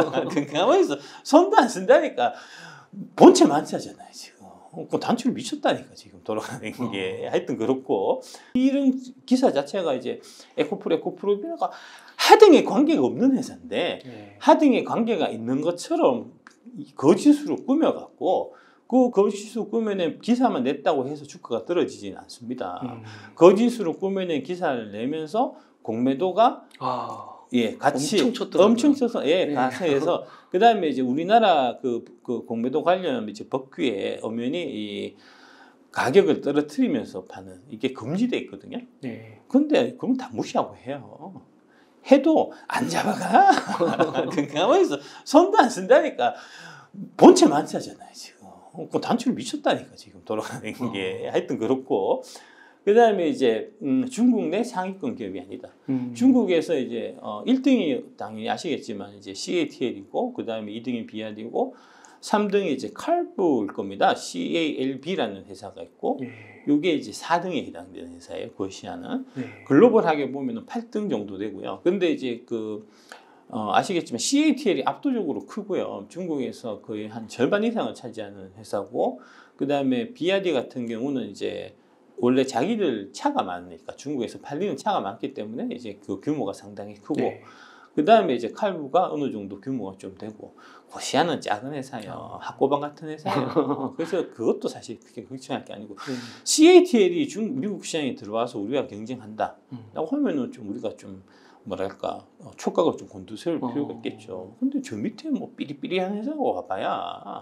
가만히 있어. 손도 안 쓴다니까. 본체 만차잖아요, 지금. 그 단추를 미쳤다니까, 지금 돌아가는 게. 어. 하여튼 그렇고. 이런 기사 자체가 이제 에코프로, 에코프로비나가 하등에 관계가 없는 회사인데, 네. 하등에 관계가 있는 것처럼 거짓으로 꾸며갖고, 그 거짓으로 꾸며낸 기사만 냈다고 해서 주가가 떨어지지는 않습니다. 음. 거짓으로 꾸며낸 기사를 내면서 공매도가 아. 예, 같이 엄청 쳤더라고요. 엄청 쳐서 예, 네. 가서해서 그 다음에 이제 우리나라 그, 그 공매도 관련 이제 법규에 엄연히 이 가격을 떨어뜨리면서 파는 이게 금지돼 있거든요. 네. 근데 그럼 다 무시하고 해요. 해도 안 잡아가. 가만히 있어. 손도 안 쓴다니까. 본체 만차잖아요, 지금. 그 단추를 미쳤다니까, 지금 돌아가는 게. 하여튼 그렇고. 그 다음에 이제 음, 중국 내 상위권 기업이 아니다. 음. 중국에서 이제 어, 일 등이 당연히 아시겠지만 이제 씨에이티엘이고, 그 다음에 이 등이 비아디고, 삼 등이 이제 칼부일 겁니다. 씨에이엘비라는 회사가 있고, 이게 네. 이제 사 등에 해당되는 회사예요. 고시아는 네. 글로벌하게 보면은 팔 등 정도 되고요. 근데 이제 그 어, 아시겠지만 씨에이티엘이 압도적으로 크고요. 중국에서 거의 한 절반 이상을 차지하는 회사고, 그 다음에 비아디 같은 경우는 이제 원래 자기들 차가 많으니까 중국에서 팔리는 차가 많기 때문에 이제 그 규모가 상당히 크고, 네. 그 다음에 이제 칼부가 어느 정도 규모가 좀 되고, 고시아는 작은 회사예요. 어. 학고방 같은 회사예요. 그래서 그것도 사실 그렇게 걱정할 게 아니고, 음. 씨에이티엘이 중 미국 시장에 들어와서 우리가 경쟁한다 라고 음. 하면은 좀 우리가 좀 뭐랄까 어, 촉각을 좀 곤두세울 어. 필요가 있겠죠. 근데 저 밑에 뭐 삐리삐리한 회사가 와봐야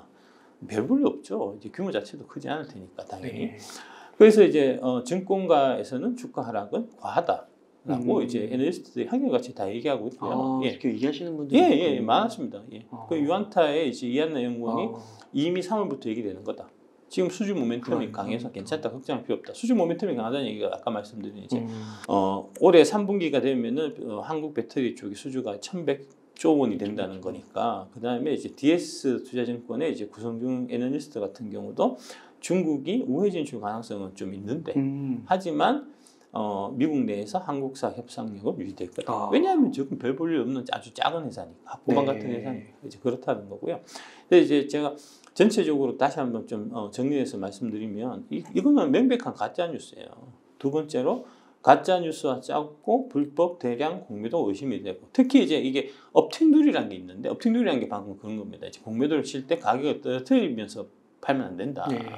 별 볼일 없죠. 이제 규모 자체도 크지 않을 테니까 당연히. 네. 그래서 이제 어, 증권가에서는 주가 하락은 과하다라고 음. 이제 애널리스트들이 한결같이 다 얘기하고 있고요. 아, 예. 이렇게 얘기하시는 분들이 예, 예, 많았습니다. 예. 아. 그 유안타의 이제 이한나 연구원이 아. 이미 삼월부터 얘기되는 거다. 지금 수주 모멘텀이 강해서 괜찮다, 걱정할 필요 없다. 수주 모멘텀이 강하다는 얘기가 아까 말씀드린 이제 음. 어, 올해 삼 분기가 되면은 어, 한국 배터리 쪽이 수주가 천백조 원이 된다는 거니까. 그 다음에 이제 디에스 투자증권의 이제 구성중 애널리스트 같은 경우도 중국이 우회 진출 가능성은 좀 있는데, 음. 하지만 어, 미국 내에서 한국사 협상력은 유지될 거다. 아. 왜냐하면 지금 별 볼 일 없는 아주 작은 회사니까, 학고방 네. 같은 회사니까 이제 그렇다는 거고요. 근데 이제 제가 전체적으로 다시 한번 좀 어, 정리해서 말씀드리면 이, 이거는 명백한 가짜 뉴스예요. 두 번째로 가짜 뉴스와 짜고 불법 대량 공매도 의심이 되고, 특히 이제 이게 업팅룰이라는 게 있는데, 업팅룰이라는 게 방금 그런 겁니다. 이제 공매도를 칠 때 가격을 떨어뜨리면서 팔면 안 된다. 네.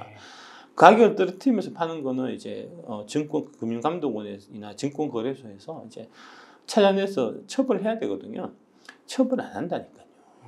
가격을 떨어뜨리면서 파는 거는 이제 어, 증권 금융감독원이나 증권거래소에서 이제 찾아내서 처벌해야 되거든요. 처벌 안 한다니까요.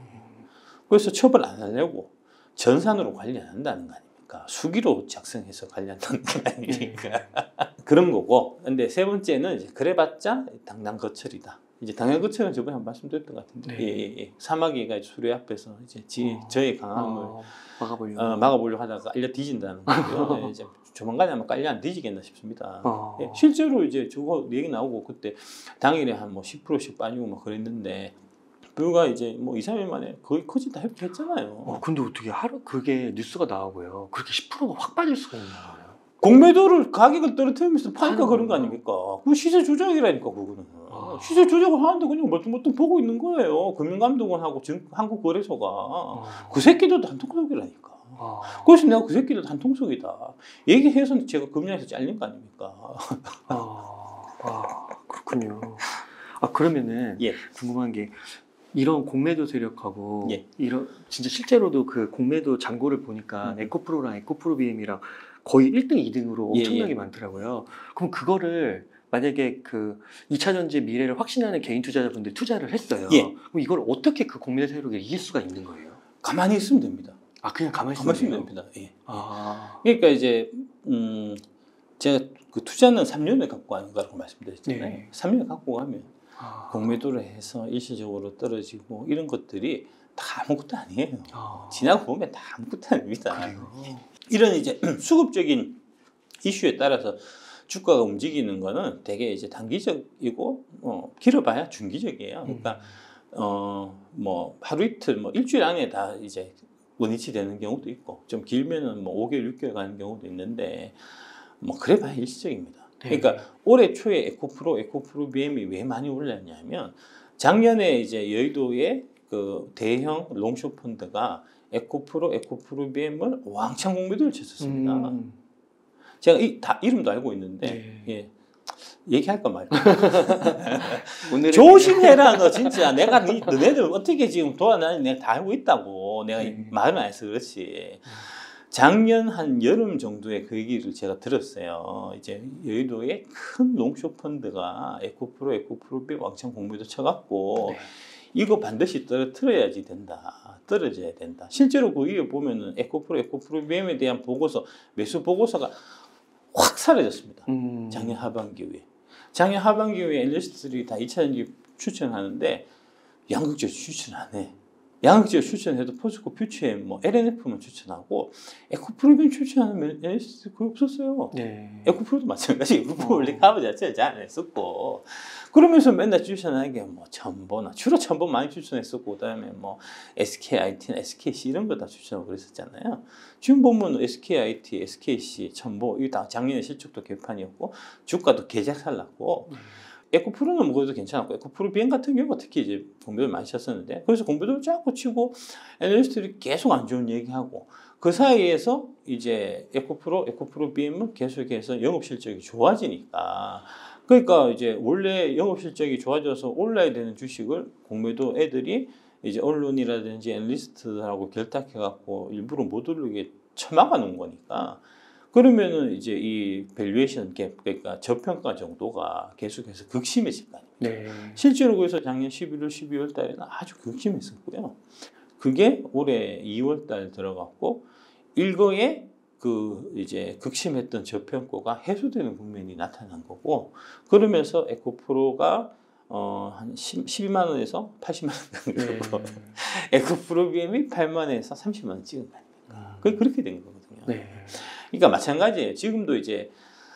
그래서 처벌 안 하려고 전산으로 관리 안 한다는 거 아닙니까? 수기로 작성해서 관리한다는 거 아닙니까? 그런 거고. 근데 세 번째는 이제 그래봤자 당당 거철이다. 이제 당연 것처럼 저번에 한 말씀드렸던 것 같은데 네. 예, 예, 예. 사마귀가 수레 앞에서 이제 지, 어. 저의 강함을 어, 막아보려고. 어, 막아보려고 하다가 깔려 뒤진다는 거고요. 예, 이제 조만간에 아마 깔려 안 뒤지겠나 싶습니다. 어. 예, 실제로 이제 저거 얘기 나오고 그때 당일에 한 뭐 십 퍼센트씩 빠지고 막 그랬는데 불과 이제 뭐 이, 삼 일 만에 거의 커진 다 회복했잖아요. 어, 근데 어떻게 하루 그게 뉴스가 나오고요. 그렇게 십 퍼센트가 확 빠질 수가 있는 거예요. 공매도를 가격을 떨어뜨리면서 파니까 하는 그런 거 거예요. 아닙니까? 그 시세 조작이라니까 그거는. 아. 시세 조작을 하는데 그냥 멀뚱멀뚱 보고 있는 거예요. 금융감독원하고 증- 한국거래소가. 어. 그 새끼들도 한통속이라니까. 어. 그래서 내가 그 새끼들 한통속이다. 얘기해서 제가 금융에서 잘린 거 아닙니까? 아, 아, 그렇군요. 아, 그러면은 예. 궁금한 게 이런 공매도 세력하고 예. 이런 진짜 실제로도 그 공매도 잔고를 보니까 음. 에코프로랑 에코프로비엠이랑 거의 일 등, 이 등으로 예, 엄청나게 예. 많더라고요. 그럼 그거를 만약에 그 이 차 전지의 미래를 확신하는 개인 투자자분들 투자를 했어요. 예. 그럼 이걸 어떻게 그 공매도 세력을 이길 수가 있는 거예요? 가만히 있으면 됩니다. 아, 그냥 가만히 가만히 있으면 있으면 돼요? 됩니다. 예. 아, 그러니까 이제 음 제가 그 투자는 삼 년을 갖고 가는 거라고 말씀드렸잖아요. 네. 삼 년을 갖고 가면 아. 공매도를 해서 일시적으로 떨어지고 이런 것들이 다 아무것도 아니에요. 아. 지나고 보면 다 아무것도 아닙니다. 그래요? 이런 이제 수급적인 이슈에 따라서 주가가 움직이는 거는 되게 이제 단기적이고 어, 길어봐야 중기적이에요. 그러니까 어 뭐 하루 이틀 뭐 일주일 안에 다 이제 원위치 되는 경우도 있고 좀 길면은 뭐 오 개월, 육 개월 가는 경우도 있는데 뭐 그래봐야 일시적입니다. 네. 그러니까 올해 초에 에코프로, 에코프로 비엠이 왜 많이 올랐냐면 작년에 이제 여의도의 그 대형 롱숏 펀드가 에코프로, 에코프로 비엠을 왕창 공매도를 쳤었습니다. 음. 제가 이, 다 이름도 알고 있는데 네. 예. 얘기할까 말까. 오늘은 조심해라 너 진짜. 내가 니, 너네들 어떻게 지금 도와나는지 내가 다 알고 있다고. 내가 네. 말을 안 해서 그렇지. 작년 한 여름 정도에 그 얘기를 제가 들었어요. 이제 여의도에 큰 롱숏 펀드가 에코프로, 에코프로비 왕창 공매도 쳐갖고 네. 이거 반드시 떨어뜨려야지 된다. 떨어져야 된다. 실제로 그 위에 보면은 에코프로, 에코프로비엠에 대한 보고서, 매수 보고서가 확 사라졌습니다. 음. 작년 하반기에. 작년 하반기에 애널리스트들이 다 이 차 전지 추천하는데 양극재 추천 안 해. 양극재 추천해도 포스코 퓨처에 뭐 엘엔에프만 추천하고 에코프로빈 추천하는 애널리스트 거의 없었어요. 네. 에코프로도 마찬가지. 에코프로 어. 원래 가버 자체를 잘 안 했었고 그러면서 맨날 추천하는 게 뭐 첨보나 주로 첨보 많이 추천했었고 그다음에 뭐 에스케이아이티나 에스케이씨 이런 거 다 추천하고 그랬었잖아요. 지금 보면 에스케이아이티, 에스케이씨, 첨보 이거 다 작년에 실적도 개판이었고 주가도 개작살 났고 네. 에코프로는 먹어도 괜찮았고 에코프로 비엠 같은 경우가 특히 이제 공매도를 많이 쳤었는데 그래서 공매도를 자꾸 치고 애널리스트들이 계속 안 좋은 얘기하고 그 사이에서 이제 에코프로, 에코프로 비엠은 계속해서 영업 실적이 좋아지니까 그러니까 이제 원래 영업 실적이 좋아져서 올라야 되는 주식을 공매도 애들이 이제 언론이라든지 애널리스트들하고 결탁해갖고 일부러 못 오르게 처막아 놓은 거니까 그러면은 이제 이 밸류에이션 갭 그러니까 저평가 정도가 계속해서 극심해질 거 아닙니까? 네. 실제로 그래서 작년 십일월, 십이월 달에는 아주 극심했었고요. 그게 올해 이월 달 들어갔고 일거에 그 이제 극심했던 저평가가 해소되는 국면이 나타난 거고 그러면서 에코프로가 어 한 십이만 원에서 팔십만 원 정도 네. 에코프로 비엠이 팔만 원에서 삼십만 원 찍은 거 아닙니까? 그게 그렇게 된 거거든요. 네. 그러니까 마찬가지예요. 지금도 이제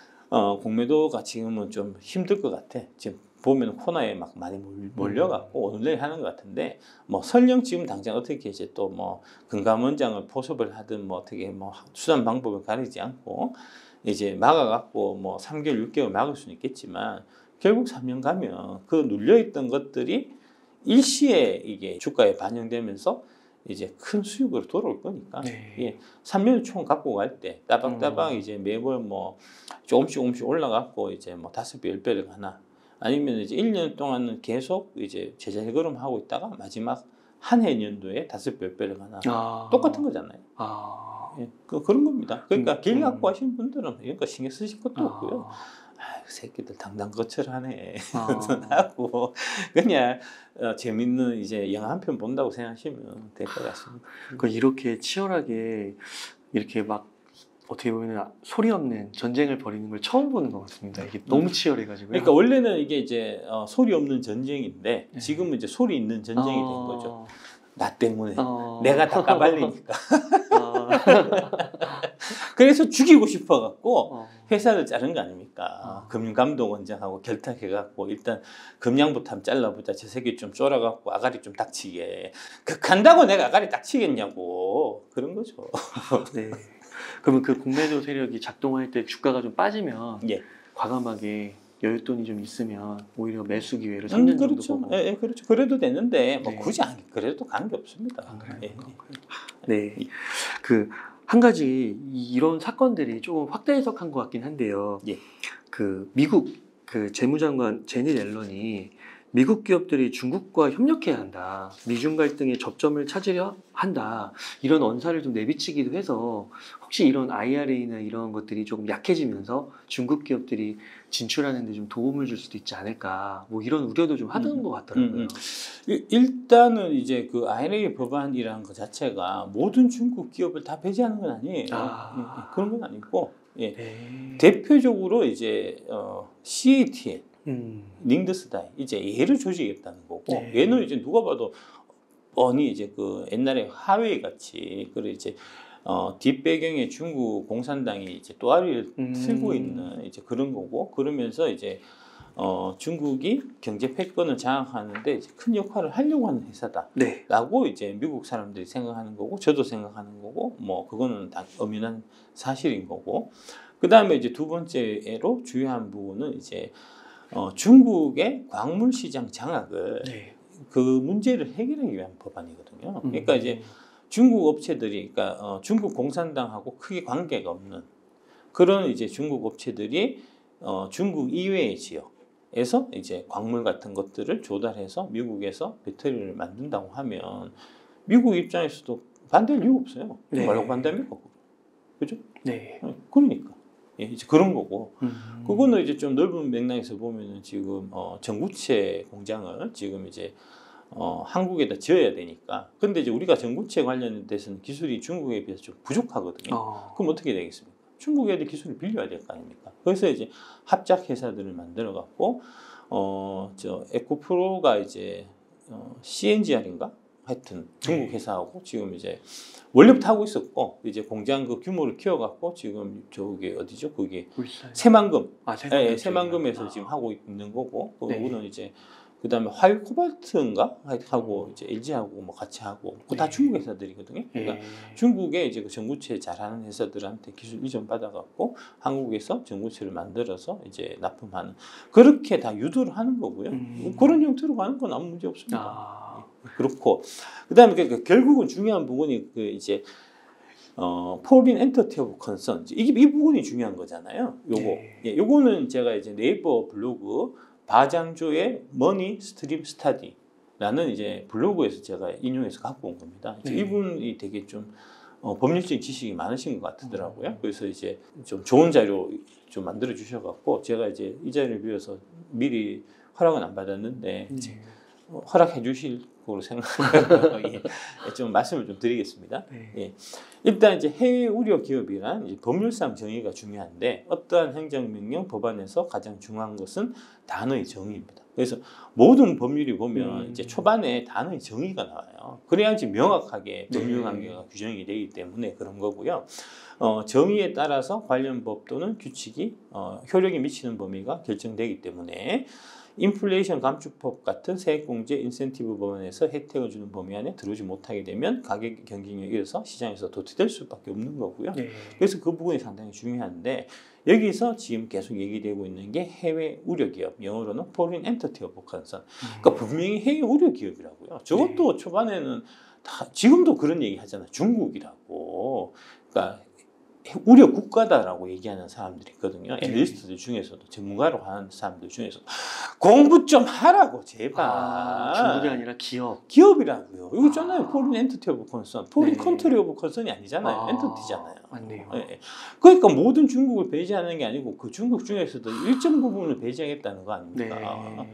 어, 공매도가 지금은 좀 힘들 것 같아. 지금 보면 코너에 막 많이 몰- 몰려갖고 오늘내일 하는 것 같은데 뭐 설령 지금 당장 어떻게 이제 또 뭐 금감원장을 포섭을 하든 뭐 어떻게 뭐 수단 방법을 가리지 않고 이제 막아갖고 뭐 삼 개월, 육 개월 막을 수는 있겠지만 결국 삼 년 가면 그 눌려있던 것들이 일시에 이게 주가에 반영되면서 이제 큰 수익으로 돌아올 거니까 네. 예, 삼 년을 총 갖고 갈 때 따박따박 음. 이제 매번 뭐 조금씩 조금씩 올라갔고 이제 뭐 다섯 배, 열 배를 가나 아니면 이제 일 년 동안은 계속 이제 제자리 걸음하고 있다가 마지막 한 해 년도에 다섯 배, 열 배를 가나 아. 똑같은 거잖아요. 아. 예, 그, 그런 겁니다. 그러니까 음, 길 음. 갖고 하신 분들은 이런 거 신경 쓰실 것도 아. 없고요. 아, 그 새끼들 당당 거칠하네. 아. 하고 그냥 어, 재밌는 이제 영화 한 편 본다고 생각하시면 될 것 같습니다. 그 이렇게 치열하게 이렇게 막 어떻게 보면 소리 없는 전쟁을 벌이는 걸 처음 보는 것 같습니다. 이게 너무 치열해가지고요. 그러니까 원래는 이게 이제 어, 소리 없는 전쟁인데 네. 지금은 이제 소리 있는 전쟁이 된 어... 거죠. 나 때문에 어... 내가 다 까발리니까. 어... 그래서 죽이고 싶어갖고 어... 회사를 자른 거 아닙니까? 어... 금융감독원장하고 결탁해갖고 일단 금양부터 한번 잘라보자. 저 새끼 좀 쫄아갖고 아가리 좀 닥치게. 그 간다고 내가 아가리 닥치겠냐고. 그런 거죠. 네. 그러면 그 공매도 세력이 작동할 때 주가가 좀 빠지면 예. 과감하게 여윳돈이 좀 있으면 오히려 매수 기회를 삼 년 음, 그렇죠. 정도 보고. 예, 예, 그렇죠. 그래도 되는데 뭐 네. 굳이 안 그래도 관계 없습니다. 안 그래요? 예. 네. 그 한 가지 이런 사건들이 조금 확대 해석한 것 같긴 한데요. 예. 그 미국 그 재무장관 제닛 옐런이 미국 기업들이 중국과 협력해야 한다. 미중 갈등의 접점을 찾으려 한다. 이런 언사를 좀 내비치기도 해서 혹시 이런 아이알에이나 이런 것들이 조금 약해지면서 중국 기업들이 진출하는 데 좀 도움을 줄 수도 있지 않을까. 뭐 이런 우려도 좀 하던 음, 것 같더라고요. 음, 음. 일단은 이제 그 아이알에이 법안이라는 것 자체가 모든 중국 기업을 다 배제하는 건 아니에요. 아. 예, 예, 그런 건 아니고 예. 네. 대표적으로 이제 어, 씨에이티엘 음. 닝드스다이 이제 얘를 조직했다는 거고 네. 얘는 이제 누가 봐도 뻔히 이제 그 옛날에 화웨이 같이 그래 이제 어 뒷배경에 중국 공산당이 이제 또아리를 음. 틀고 있는 이제 그런 거고 그러면서 이제 어 중국이 경제 패권을 장악하는데 이제 큰 역할을 하려고 하는 회사다라고 네. 이제 미국 사람들이 생각하는 거고 저도 생각하는 거고 뭐 그거는 다 엄연한 사실인 거고 그 다음에 이제 두 번째로 주요한 부분은 이제 어, 중국의 광물 시장 장악을 네. 그 문제를 해결하기 위한 법안이거든요. 그러니까 음. 이제 중국 업체들이, 그러니까 어, 중국 공산당하고 크게 관계가 없는 그런 이제 중국 업체들이 어, 중국 이외의 지역에서 이제 광물 같은 것들을 조달해서 미국에서 배터리를 만든다고 하면 미국 입장에서도 반대할 이유가 없어요. 네. 말로 반대합니까? 그죠? 네. 그러니까. 예, 이제 그런 거고. 음. 그거는 이제 좀 넓은 맥락에서 보면은 지금 어, 전구체 공장을 지금 이제 어, 한국에다 지어야 되니까. 근데 이제 우리가 전구체 관련돼서는 기술이 중국에 비해서 좀 부족하거든요. 어. 그럼 어떻게 되겠습니까? 중국 애들 기술을 빌려야 될 거 아닙니까? 그래서 이제 합작 회사들을 만들어 갖고 어, 저 에코프로가 이제 어, 씨엔지알인가? 하여튼 중국 회사하고 지금 이제 원래부터 하고 있었고 이제 공장 그 규모를 키워갖고 지금 저기 어디죠? 그게 새만금, 아, 새만금 예, 새만금에서 아. 지금 하고 있는 거고 그거는 네. 이제 그 다음에 화요 코발트인가 하고 이제 엘지하고 뭐 같이 하고 그거 다 네. 중국 회사들이거든요. 그러니까 네. 중국에 이제 그 전구체 잘하는 회사들한테 기술 이전 받아갖고 한국에서 전구체를 만들어서 이제 납품하는 그렇게 다 유도를 하는 거고요. 음. 그런 형태로 가는 건 아무 문제 없습니다. 아. 그렇고 그다음에 그, 그 결국은 중요한 부분이 그 이제 어 포린 엔터티 오브 컨선 이게 이 부분이 중요한 거잖아요. 요거 네. 예, 요거는 제가 이제 네이버 블로그 바장조의 머니 스트림 스타디라는 이제 블로그에서 제가 인용해서 갖고 온 겁니다. 네. 이분이 되게 좀 어, 법률적인 지식이 많으신 것 같더라고요. 그래서 이제 좀 좋은 자료 좀 만들어 주셔갖고 제가 이제 이 자리를 빌어서 미리 허락은 안 받았는데 네. 이제 어, 허락해 주실 거로 생각하고 예, 좀 말씀을 좀 드리겠습니다. 네. 예. 일단 이제 해외 우려 기업이란 이제 법률상 정의가 중요한데 어떠한 행정명령 법안에서 가장 중요한 것은 단어의 정의입니다. 그래서 모든 법률이 보면 음. 이제 초반에 단어의 정의가 나와요. 그래야지 명확하게 법률 네. 관계가 규정이 되기 때문에 그런 거고요. 어, 정의에 따라서 관련 법 또는 규칙이 어, 효력이 미치는 범위가 결정되기 때문에 인플레이션 감축법 같은 세액공제 인센티브 법안에서 혜택을 주는 범위 안에 들어오지 못하게 되면 가격 경쟁력에 의해서 시장에서 도태될 수밖에 없는 거고요. 네. 그래서 그 부분이 상당히 중요한데 여기서 지금 계속 얘기되고 있는 게 해외 우려 기업, 영어로는 Foreign Entity of Concern. 그러니까 분명히 해외 우려 기업이라고요. 저것도 네. 초반에는 다 지금도 그런 얘기 하잖아요. 중국이라고. 그러니까 우려 국가다라고 얘기하는 사람들이 있거든요. 애널리스트들 중에서도 전문가로 하는 사람들 중에서 공부 좀 하라고 제발. 아, 중국이 아니라 기업. 기업이라고요. 이거 있잖아요. 아. Foreign Entity of Concern. Foreign 네. Country of Concern이 아니잖아요. 아. 엔터티잖아요. 맞네요. 네. 그러니까 모든 중국을 배제하는 게 아니고 그 중국 중에서도 일정 부분을 배제하겠다는 거 아닙니까? 네.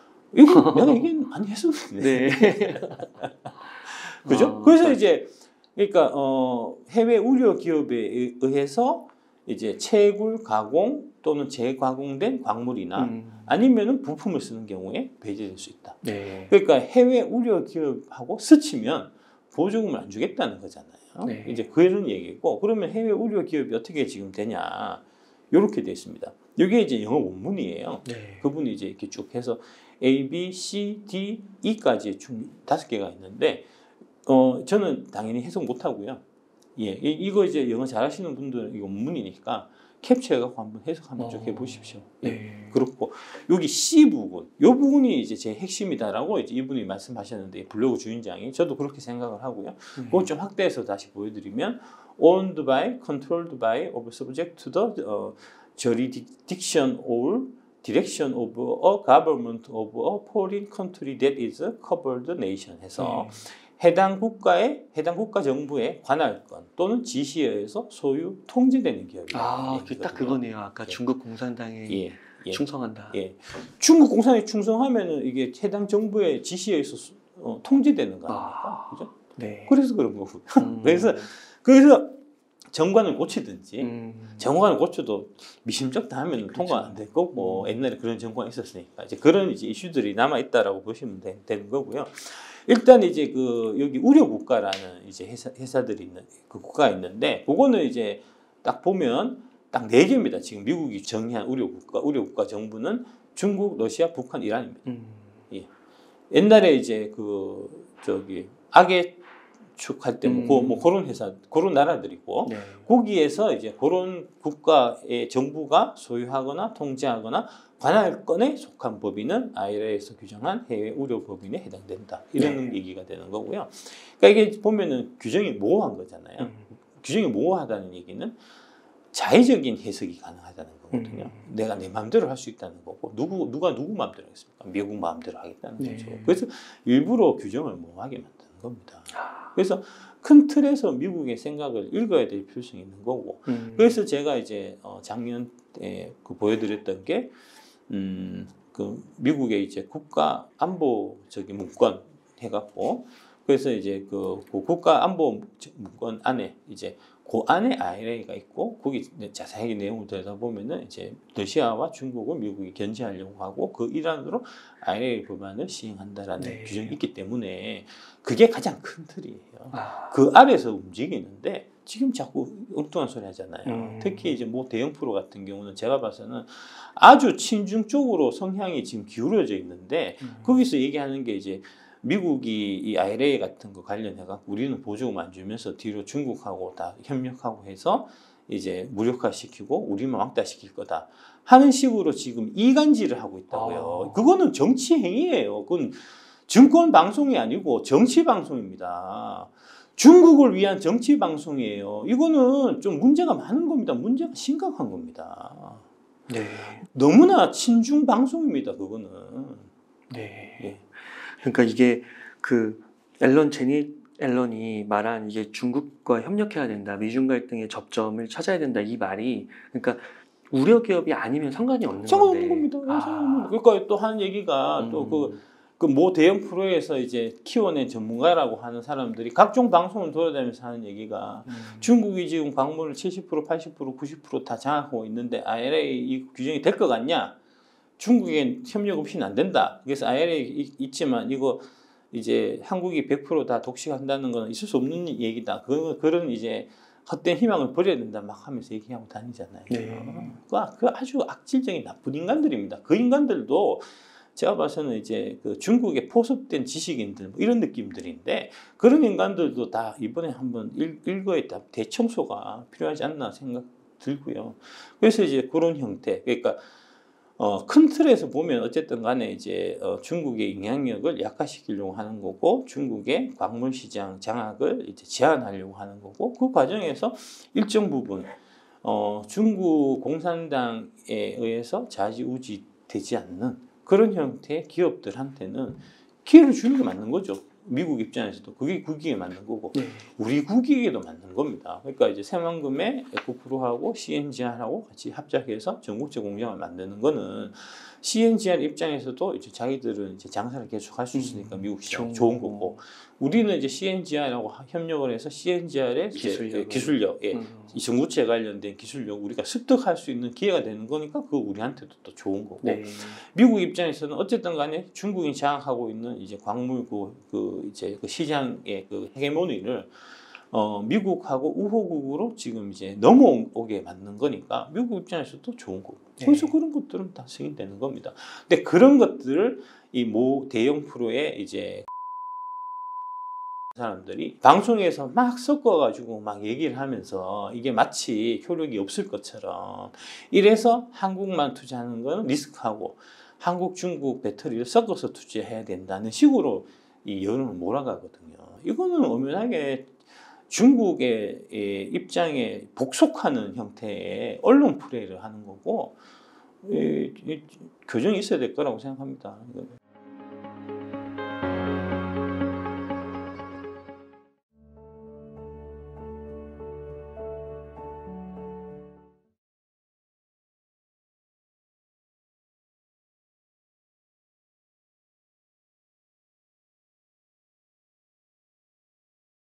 이거 내가 얘기 많이 했었는데. 네. 그죠? 아, 그래서 그러니까. 이제 그러니까 어, 해외 우려 기업에 의해서 이제 채굴, 가공 또는 재가공된 광물이나 음. 아니면은 부품을 쓰는 경우에 배제될 수 있다. 네. 그러니까 해외 우려 기업하고 스치면 보조금을 안 주겠다는 거잖아요. 네. 이제 그런 얘기고, 그러면 해외 우려 기업이 어떻게 지금 되냐? 이렇게 돼 있습니다. 이게 이제 영어 원문이에요. 네. 그분이 이제 이렇게 쭉 해서 A, B, C, D, E까지 총 다섯 개가 있는데, 어 저는 당연히 해석 못 하고요. 예, 이- 이거 이제 영어 잘하시는 분들은 이거 원문이니까 캡처해갖고 한번 해석 한번 쭉 어. 해보십시오. 예. 네. 그렇고 여기 C 부분, 이 부분이 이제 제 핵심이다라고 이제 이분이 말씀하셨는데, 블로그 주인장이, 저도 그렇게 생각을 하고요. 음. 그걸 좀 확대해서 다시 보여드리면, owned by, controlled by, of subject to the uh, jurisdiction or direction of a government of a foreign country that is covered nation 해서 네. 해당 국가의 해당 국가 정부의 관할권 또는 지시에 의해서 소유 통제되는 기업이다. 아, 그 딱 그거네요. 아까 예. 중국 공산당에 예, 예, 충성한다. 예. 중국 공산에 충성하면은 이게 해당 정부의 지시에 의해서 수- 어, 통제되는 거 아닙니까? 아. 그죠? 네. 그래서 그런 거고. 음. 그래서 그래서 정관을 고치든지 음. 정관을 고쳐도 미심쩍 다 하면 그렇죠. 통과 안 될 거고, 음. 옛날에 그런 정관이 있었으니까 이제 그런 이제 이슈들이 남아 있다라고 보시면 되, 되는 거고요. 일단 이제 그 여기 우려 국가라는 이제 회사 회사들이 있는 그 국가가 있는데, 그거는 이제 딱 보면 딱 네 개입니다. 지금 미국이 정의한 우려 국가 우려 국가 정부는 중국, 러시아, 북한, 이란입니다. 음. 옛날에 이제 그 저기 악의 축할 때 뭐 음. 뭐 그런 회사 그런 나라들이고, 네. 거기에서 이제 그런 국가의 정부가 소유하거나 통제하거나 관할권에 속한 법인은 아이엘에이에서 규정한 해외 우려 법인에 해당된다. 이런 네. 얘기가 되는 거고요. 그러니까 이게 보면은 규정이 모호한 거잖아요. 음. 규정이 모호하다는 얘기는 자의적인 해석이 가능하다는 거거든요. 음. 내가 내 마음대로 할 수 있다는 거고, 누구 누가 누구 마음대로 하겠습니까? 미국 마음대로 하겠다는 네. 거죠. 그래서 일부러 규정을 모호하게 만드는 겁니다. 아. 그래서 큰 틀에서 미국의 생각을 읽어야 될 필요성이 있는 거고, 음. 그래서 제가 이제 어 작년 때 그 보여드렸던 게, 음, 그 미국의 이제 국가 안보적인 문건 해갖고, 그래서 이제 그, 그 국가 안보 문건 안에 이제 그 안에 아이엘에이가 있고, 거기 자세하게 내용을 들여다보면은 이제 러시아와 중국을 미국이 견제하려고 하고 그 일환으로 아이엘에이 법안을 시행한다라는 네. 규정이 있기 때문에 그게 가장 큰 틀이에요. 아. 그 아래서 움직이는데 지금 자꾸 엉뚱한 소리 하잖아요. 음. 특히 이제 뭐 대형 프로 같은 경우는 제가 봐서는 아주 친중 쪽으로 성향이 지금 기울어져 있는데, 음. 거기서 얘기하는 게 이제 미국이 이 아이엘에이 같은 거 관련해서 우리는 보조금 안 주면서 뒤로 중국하고 다 협력하고 해서 이제 무력화시키고 우리만 왕따시킬 거다 하는 식으로 지금 이간질을 하고 있다고요. 아. 그거는 정치 행위예요. 그건 증권 방송이 아니고 정치 방송입니다. 중국을 위한 정치 방송이에요. 이거는 좀 문제가 많은 겁니다. 문제가 심각한 겁니다. 네. 너무나 친중 방송입니다. 그거는. 네. 예. 그러니까 이게 그 앨런 제니 앨런이 말한 이게 중국과 협력해야 된다, 미중 갈등의 접점을 찾아야 된다, 이 말이 그러니까 우려 기업이 아니면 상관이 없는 상관없는 건데. 겁니다. 아. 상관없는 거. 그러니까 또 하는 얘기가 음. 또 그 그 모 대형 프로에서 이제 키워낸 전문가라고 하는 사람들이 각종 방송을 돌아다니면서 하는 얘기가, 음. 중국이 지금 광물을 칠십 퍼센트, 팔십 퍼센트, 구십 퍼센트 다 장악하고 있는데 아이엘에이 이 규정이 될 것 같냐? 중국엔 협력 없이는 안 된다. 그래서 아이엘에이 있지만 이거 이제 한국이 백 퍼센트 다 독식한다는 건 있을 수 없는 얘기다. 그 그런 이제 헛된 희망을 버려야 된다 막 하면서 얘기하고 다니잖아요. 네. 그, 그 아주 악질적인 나쁜 인간들입니다. 그 인간들도 제가 봐서는 이제 그 중국에 포섭된 지식인들 뭐 이런 느낌들인데, 그런 인간들도 다 이번에 한번 일, 일거에 다 대청소가 필요하지 않나 생각 들고요. 그래서 이제 그런 형태, 그러니까 어, 큰 틀에서 보면 어쨌든 간에 이제 어, 중국의 영향력을 약화시키려고 하는 거고, 중국의 광물 시장 장악을 이제 제한하려고 하는 거고, 그 과정에서 일정 부분 어, 중국 공산당에 의해서 좌지우지 되지 않는 그런 형태의 기업들한테는 기회를 주는 게 맞는 거죠. 미국 입장에서도 그게 국익에 맞는 거고 네. 우리 국익에도 맞는 겁니다. 그러니까 이제 새만금에 에코프로하고 씨엔지알하고 같이 합작해서 전국제 공장을 만드는 거는 씨엔지알 입장에서도 이제 자기들은 이제 장사를 계속 할 수 있으니까 음, 미국 시장 좋은 좋은 거고. 거고 우리는 이제 씨엔지알하고 협력을 해서 씨엔지알의 기술력을. 기술력, 예, 음. 이 전구체 관련된 기술력 우리가 습득할 수 있는 기회가 되는 거니까 그거 우리한테도 또 좋은 거고 네. 미국 입장에서는 어쨌든 간에 중국이 장악하고 있는 이제 광물 그, 그 이제 그 시장의 그 헤게모니를 어, 미국하고 우호국으로 지금 이제 넘어오게 만든 거니까 미국 입장에서도 좋은 거고. 그래서 네. 그런 것들은 다 승인되는 겁니다. 근데 그런 것들을 이 모 대형 프로의 이제 사람들이 방송에서 막 섞어가지고 막 얘기를 하면서 이게 마치 효력이 없을 것처럼 이래서 한국만 투자하는 건 리스크하고 한국, 중국 배터리를 섞어서 투자해야 된다는 식으로 이 여론을 몰아가거든요. 이거는 엄연하게 중국의 입장에 복속하는 형태의 언론 플레이를 하는 거고 이, 이, 교정이 있어야 될 거라고 생각합니다. 이거는.